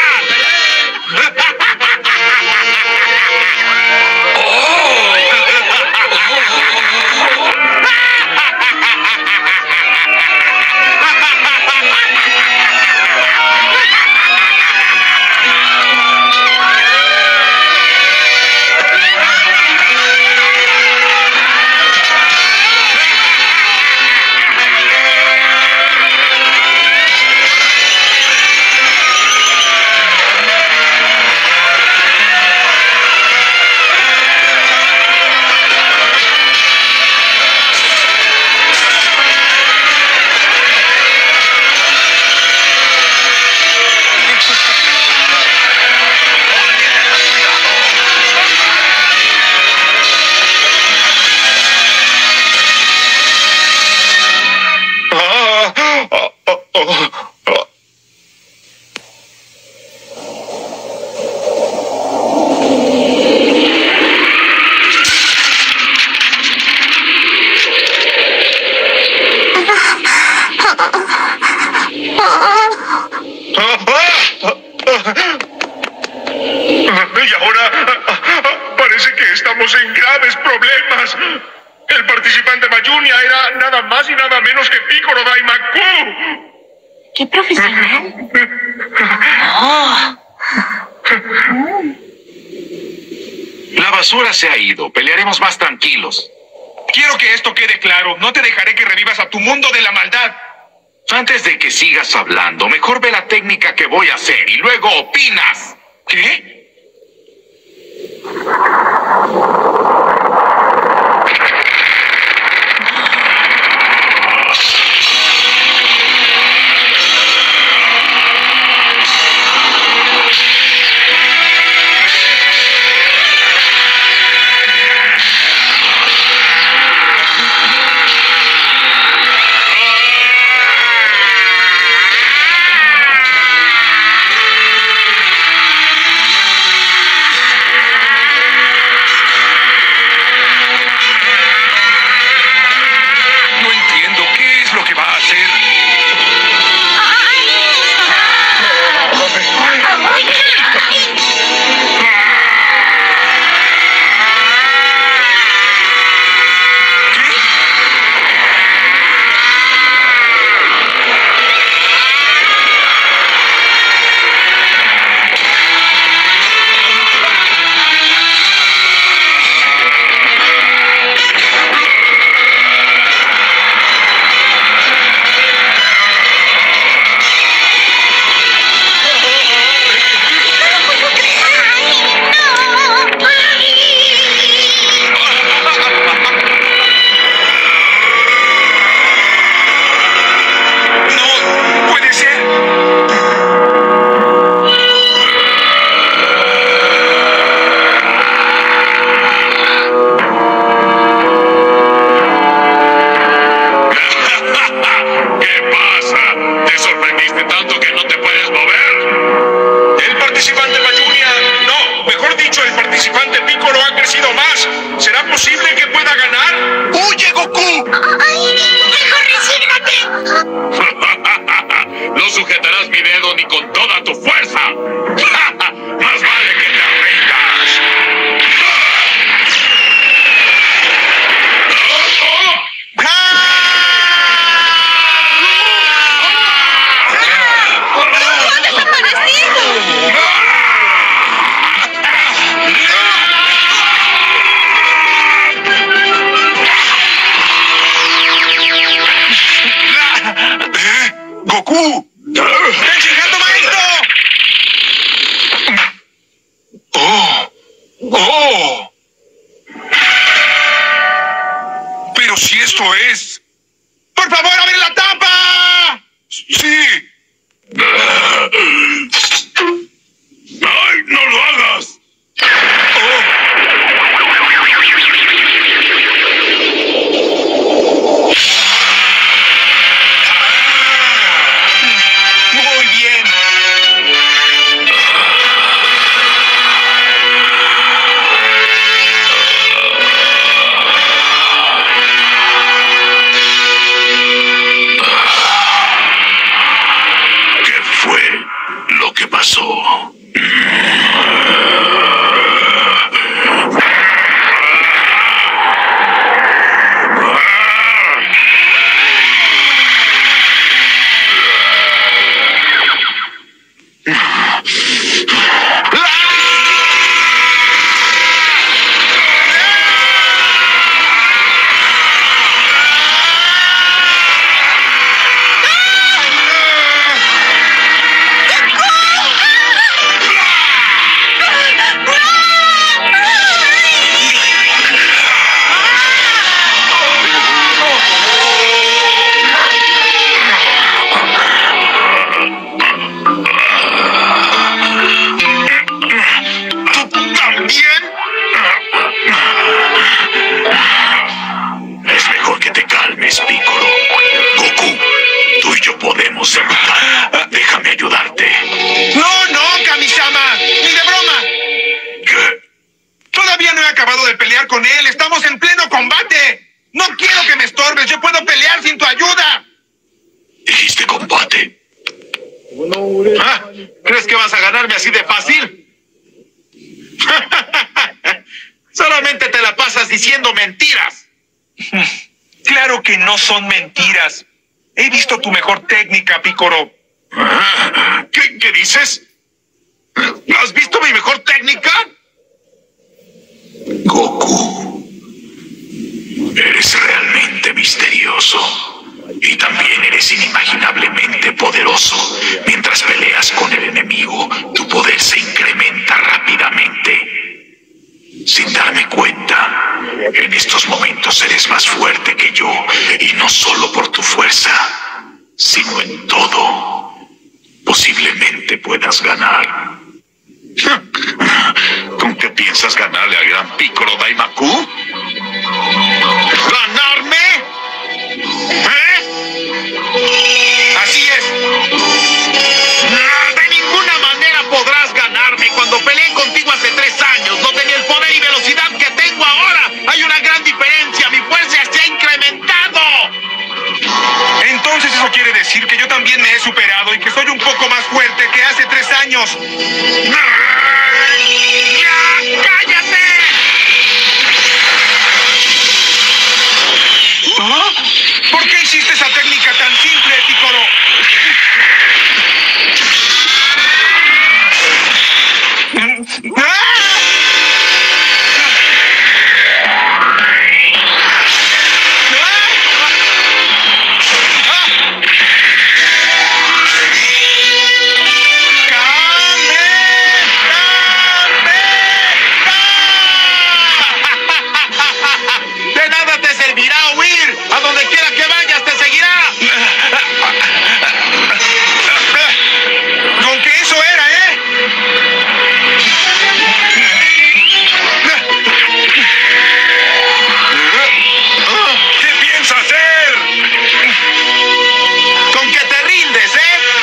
Speaker 4: Y ahora parece que estamos en graves problemas. El participante Mayunia era nada más y nada menos que Piccolo Daimaku.
Speaker 2: ¡Qué profesional! Oh.
Speaker 11: La basura se ha ido. Pelearemos más tranquilos.
Speaker 9: Quiero que esto quede claro. No te dejaré que revivas a tu mundo de la maldad.
Speaker 11: Antes de que sigas hablando, mejor ve la técnica que voy a hacer y luego opinas.
Speaker 9: ¿Qué?
Speaker 12: ¡Goku!
Speaker 9: ¡Están llegando, maestro!
Speaker 12: ¡Oh! ¡Oh! Pero si esto es...
Speaker 9: ¡Por favor, abre la tapa!
Speaker 12: ¡Sí!
Speaker 5: ¡Ay, no lo hagas!
Speaker 9: Muy bien. acabado de pelear con él. Estamos en pleno combate. No quiero que me estorbes. Yo puedo pelear sin tu ayuda.
Speaker 7: ¿Dijiste combate?
Speaker 11: ¿Ah? ¿Crees que vas a ganarme así de fácil? Solamente te la pasas diciendo mentiras.
Speaker 9: Claro que no son mentiras. He visto tu mejor técnica, Picoro.
Speaker 11: ¿Qué, qué dices? ¿Has visto mi mejor técnica?
Speaker 7: Goku, eres realmente misterioso. Y también eres inimaginablemente poderoso. Mientras peleas con el enemigo, tu poder se incrementa rápidamente. Sin darme cuenta, en estos momentos eres más fuerte que yo. Y no solo por tu fuerza, sino en todo. Posiblemente puedas ganar.
Speaker 11: ¿Con qué piensas ganarle al gran Piccolo Daimaku? ¿Ganarme? ¿Eh?
Speaker 9: Así es.
Speaker 11: De ninguna manera podrás ganarme. Cuando peleé contigo hace tres años, no tenía el poder y velocidad que tengo ahora. Hay una gran diferencia. Mi fuerza se ha incrementado.
Speaker 9: Entonces eso quiere decir que yo también me he superado y que soy un poco más fuerte que hace tres años.
Speaker 11: ¡Ya! ¡Cállate!
Speaker 9: ¿Ah? ¿Por qué hiciste esa técnica tan simple, Piccolo? ¡Ah!
Speaker 11: De nada te servirá huir. A donde quiera que vayas te seguirá.
Speaker 9: Con que eso era, ¿eh?
Speaker 11: ¿Qué piensas hacer? Con que te rindes, ¿eh?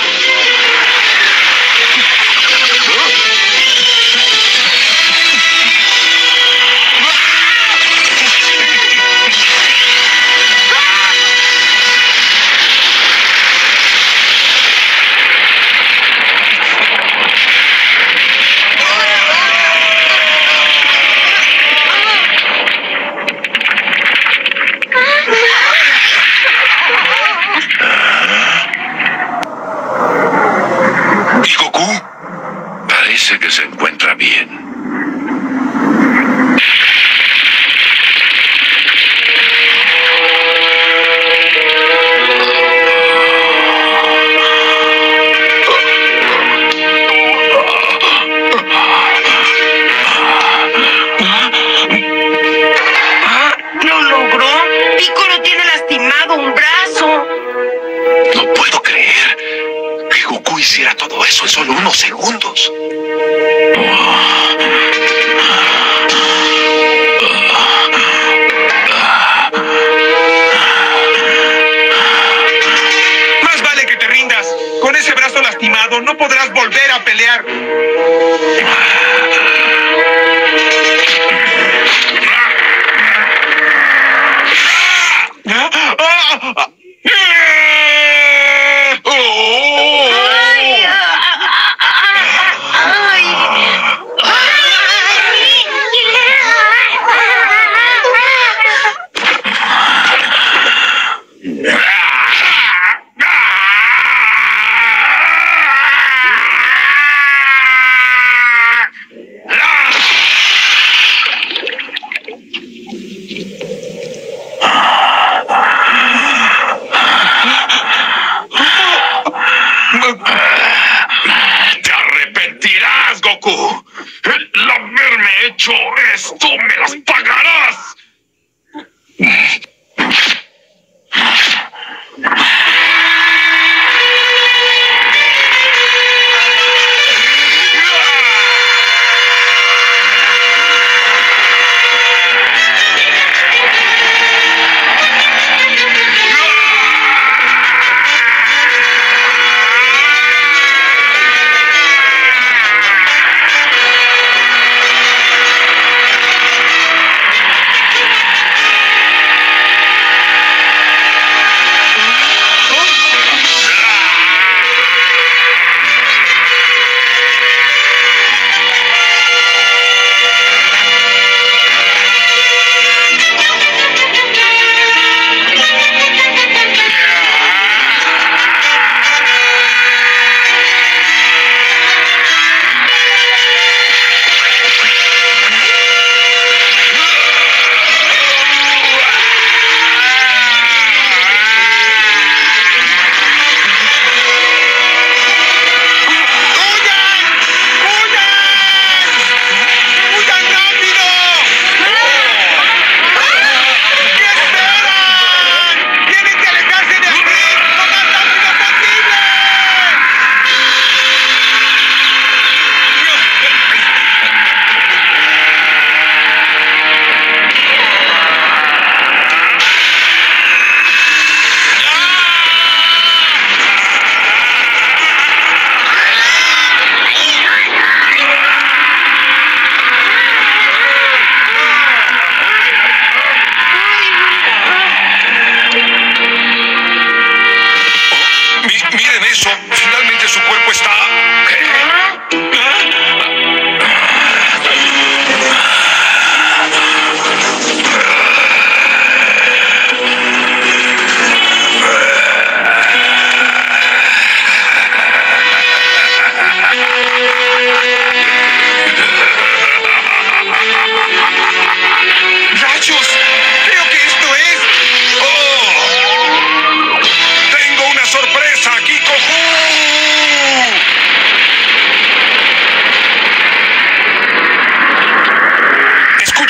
Speaker 8: ¿Y Goku?
Speaker 10: Parece que se encuentra bien.
Speaker 6: ¿Lo logró? Piccolo tiene lastimado un brazo.
Speaker 12: No puedo creer que Goku hiciera todo eso en solo unos segundos.
Speaker 9: Más vale que te rindas. Con ese brazo lastimado no podrás volver a pelear.
Speaker 6: Ay, ay,
Speaker 11: Te arrepentirás, Goku. El haberme hecho esto me las pagarás.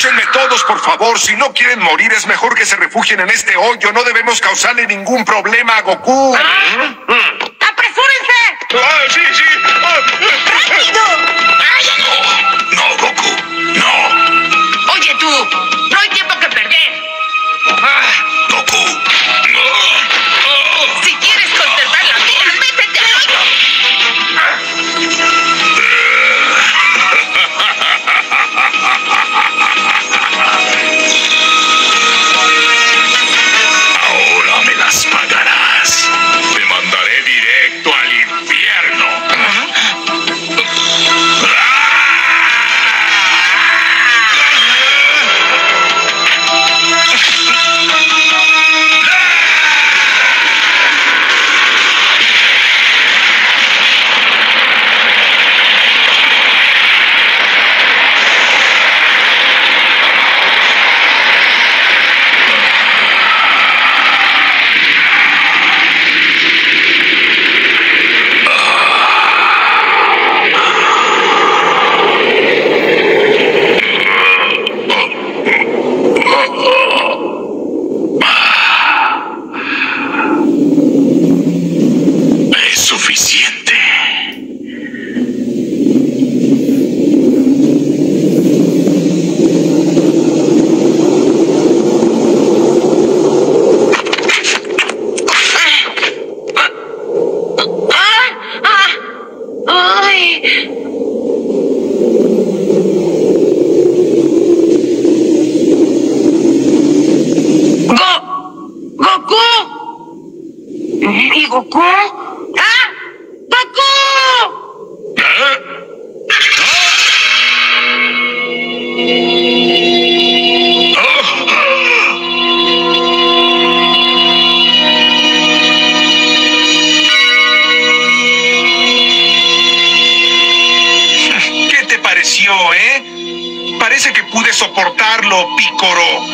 Speaker 8: Escúchenme todos, por favor. Si no quieren morir, es mejor que se refugien en este hoyo. No debemos causarle ningún problema a Goku.
Speaker 6: ¿Ah? ¡Apresúrense!
Speaker 4: ¡Ah, sí, sí! Ah.
Speaker 6: ¡Rápido!
Speaker 7: No, no, Goku, no.
Speaker 6: Oye, tú, no hay tiempo que perder.
Speaker 7: Ah, Goku, no. Oh.
Speaker 6: Si quieres conservar la vida, métete al hoyo.
Speaker 7: Ahora me las pagarás. Te mandaré directo al infierno. Es suficiente.
Speaker 2: ¡Ay!
Speaker 6: ¡Go! ¡Goku! ¿Y Goku? ¡Ah! ¡Goku!
Speaker 9: ¿Qué te pareció, eh? Parece que pude soportarlo, Picoro.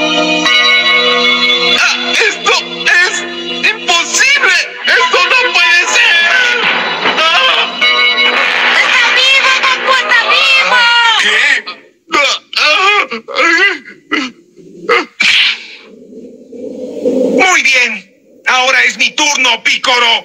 Speaker 9: ¡Ah! ¡Esto es imposible! ¡Esto no puede ser! ¡Ah!
Speaker 6: ¡Está vivo, Goku! ¡Está vivo!
Speaker 7: ¿Qué?
Speaker 9: Muy bien. Ahora es mi turno, Picoro.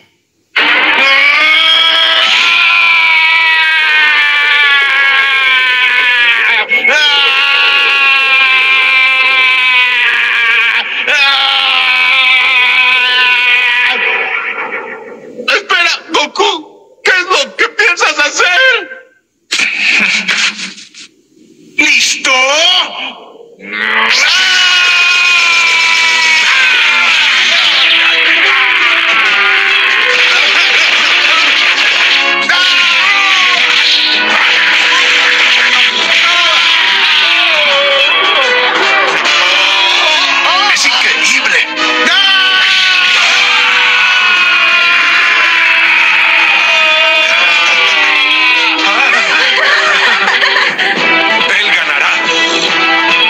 Speaker 11: Espera, Goku. ¿Qué es lo que piensas hacer?
Speaker 9: ¿Listo?
Speaker 12: Es increíble.
Speaker 8: Él ganará.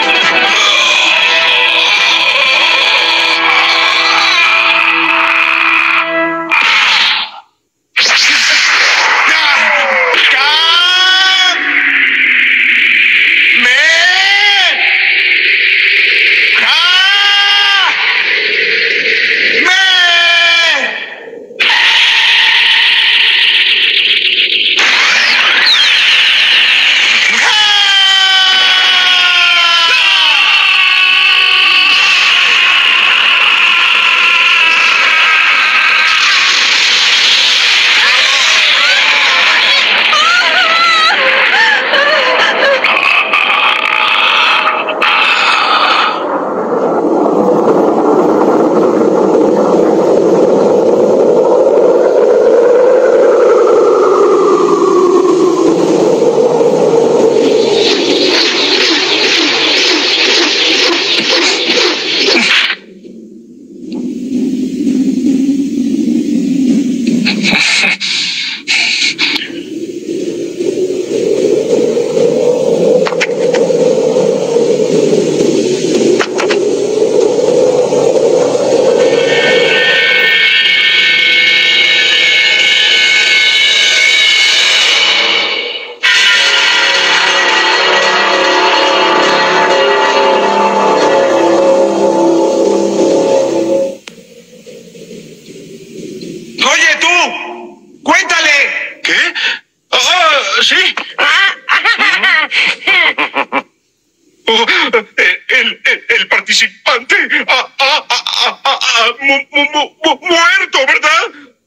Speaker 4: Oh, el, el, el participante ha, ha, ha, ha, ha mu, mu, mu, muerto, ¿verdad?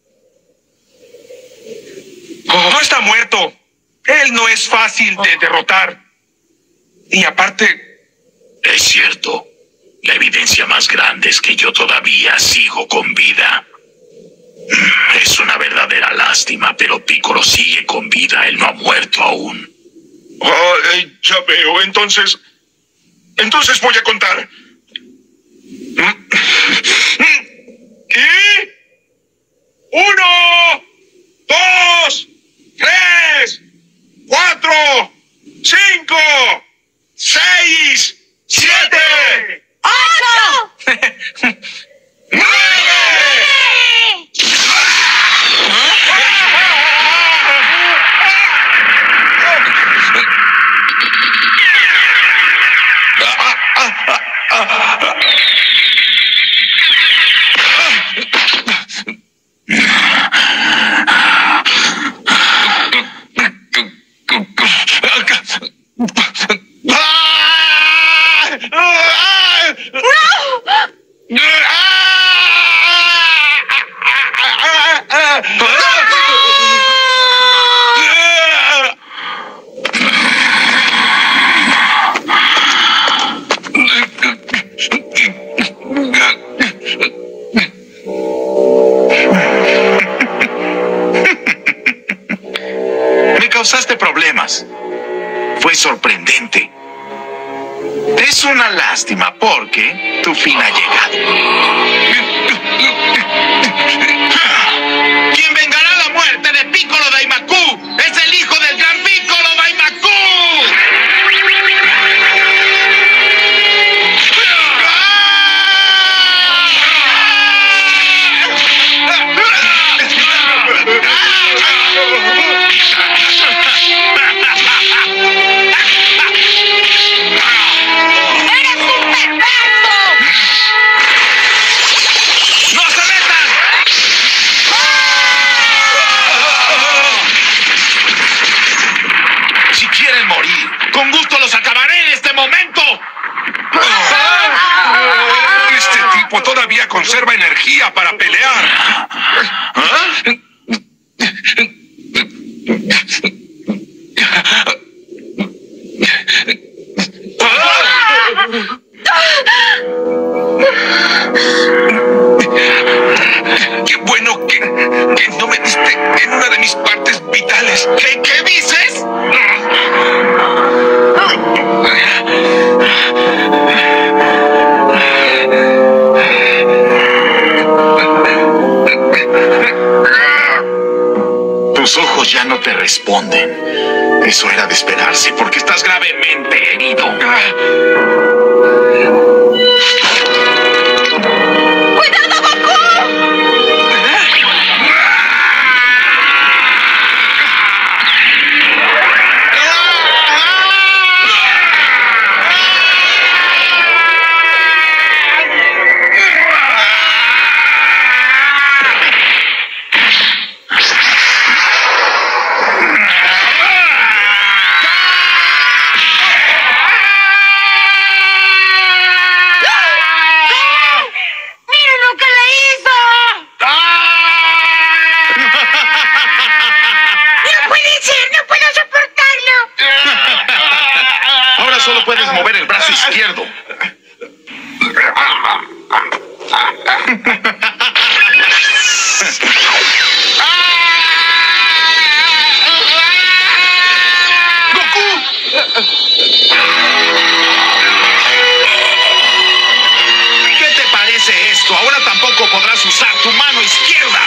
Speaker 9: Oh, no está muerto. Él no es fácil de derrotar. Y aparte...
Speaker 10: Es cierto. La evidencia más grande es que yo todavía sigo con vida. Es una verdadera lástima, pero Piccolo sigue con vida. Él no ha muerto aún.
Speaker 4: Oh, eh, ya veo. Entonces... Entonces voy a contar. Y... Uno, dos, tres, cuatro, cinco, seis, siete,
Speaker 2: ¡Ocho!
Speaker 4: nueve.
Speaker 11: Me causaste problemas. Fue sorprendente. Es una lástima porque tu fin ha llegado. ¿Quién vengará la muerte de Piccolo Daimaku? ¡Es el hijo del gran Piccolo Daimaku!
Speaker 3: ¡Eres un perverso!
Speaker 11: ¡No se metan! Si quieren morir, con gusto los acabaré en este momento.
Speaker 12: Este tipo todavía conserva energía para pelear.
Speaker 11: ¿Ah?
Speaker 9: Qué bueno que, que no me diste en una de mis partes vitales.
Speaker 11: ¿Qué, qué dices? Tus ojos ya no te responden. Eso era de esperarse, porque estás gravemente herido.
Speaker 2: ¡Cuidado, Goku!
Speaker 3: ¡Mira lo que le hizo! ¡No puede ser! ¡No puedo soportarlo!
Speaker 11: Ahora solo puedes mover el brazo izquierdo. ¿Qué te parece esto? Ahora tampoco podrás usar tu mano izquierda.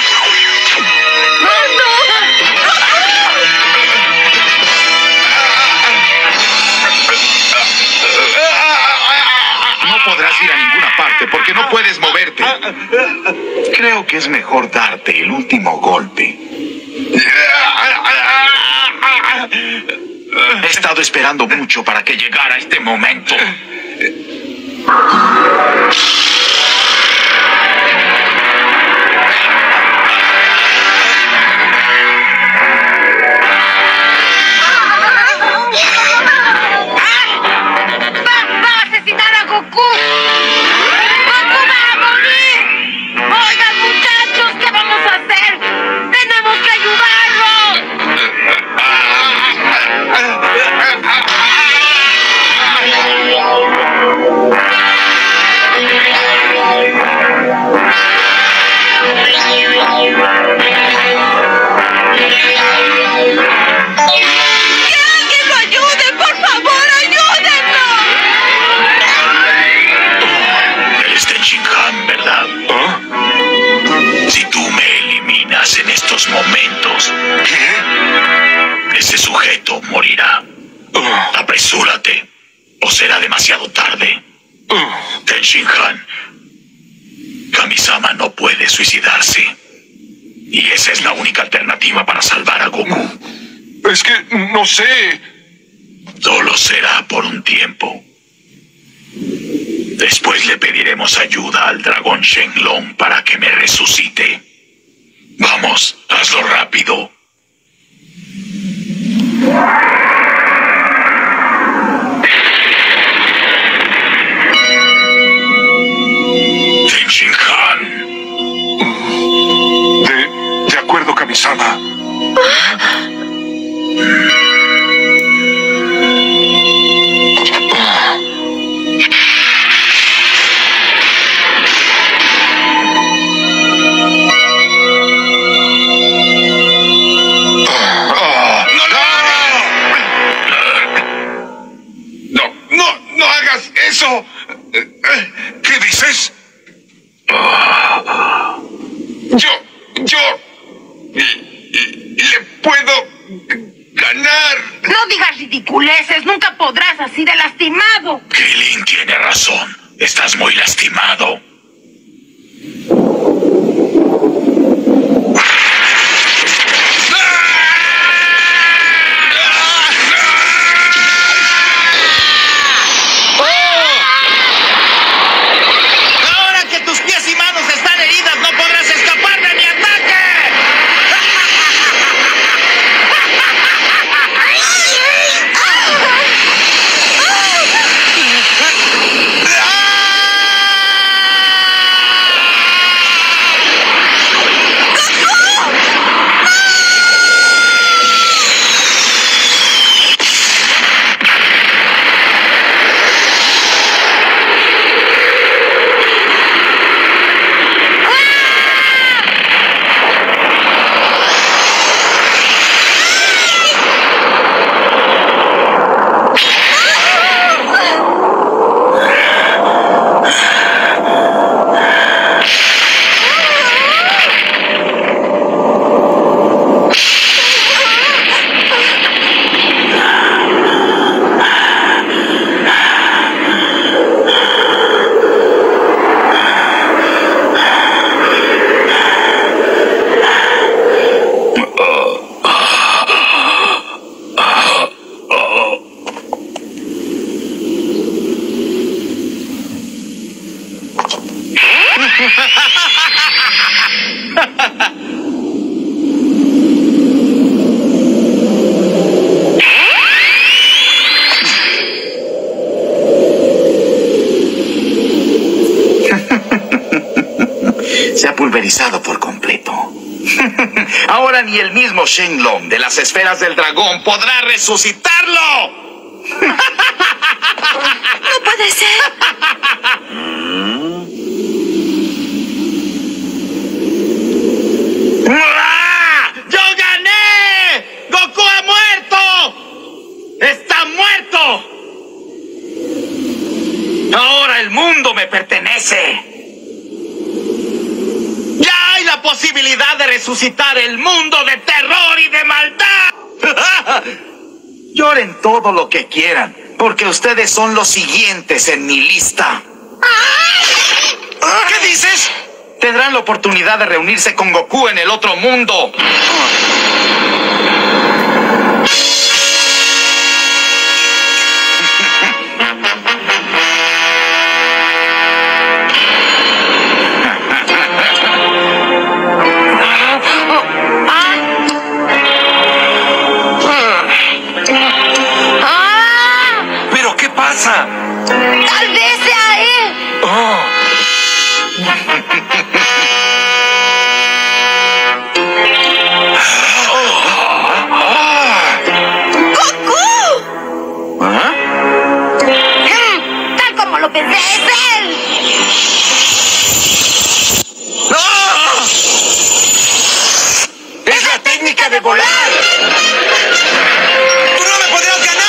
Speaker 11: No podrás ir a ninguna parte porque no puedes moverte. Creo que es mejor darte el último golpe. He estado esperando mucho para que llegara este momento. ¿O será demasiado tarde? Tenshinhan, Kami-sama no puede suicidarse. Y esa es la única alternativa para salvar a Goku.
Speaker 12: Es que no sé.
Speaker 11: Solo será por un tiempo. Después le pediremos ayuda al dragón Shenlong para que me resucite. Vamos, hazlo rápido. Tenshinhan.
Speaker 12: De, de acuerdo, Kami-sama.
Speaker 9: Eso. ¿Qué dices? Yo, yo le puedo ganar.
Speaker 6: No digas ridiculeces, nunca podrás así de lastimado.
Speaker 11: Krillin tiene razón, estás muy lastimado.
Speaker 13: Se ha pulverizado por completo. Ahora ni el mismo Shenlong de las esferas del dragón podrá resucitarlo.
Speaker 2: No puede ser.
Speaker 13: ¡Ah! ¡Yo gané! ¡Goku ha muerto! ¡Está muerto! Ahora el mundo me pertenece. Ya hay la posibilidad de resucitar el mundo de terror y de maldad. Lloren todo lo que quieran, porque ustedes son los siguientes en mi lista. ¿Qué dices? Tendrán la oportunidad de reunirse con Goku en el otro mundo. ¿Pero qué pasa?
Speaker 6: Tal vez sea él.
Speaker 13: Oh.
Speaker 6: ¡Goku!
Speaker 13: ¿Ah?
Speaker 6: Mm, tal como lo pensé, es él.
Speaker 13: ¡Ah! ¡Es la técnica de volar! ¡Tú no me podrás ganar!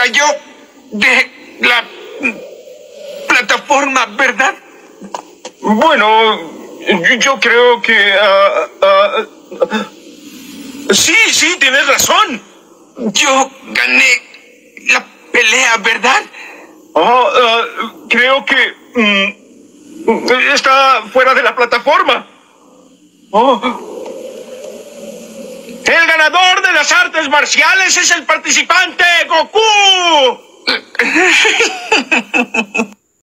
Speaker 9: cayó de la plataforma, ¿verdad?
Speaker 4: Bueno, yo creo que... Uh, uh, sí, sí, tienes razón.
Speaker 9: Yo gané la pelea, ¿verdad?
Speaker 4: Oh, uh, creo que... Um, está fuera de la plataforma. Oh. El ganador de las artes marciales es el participante Goku.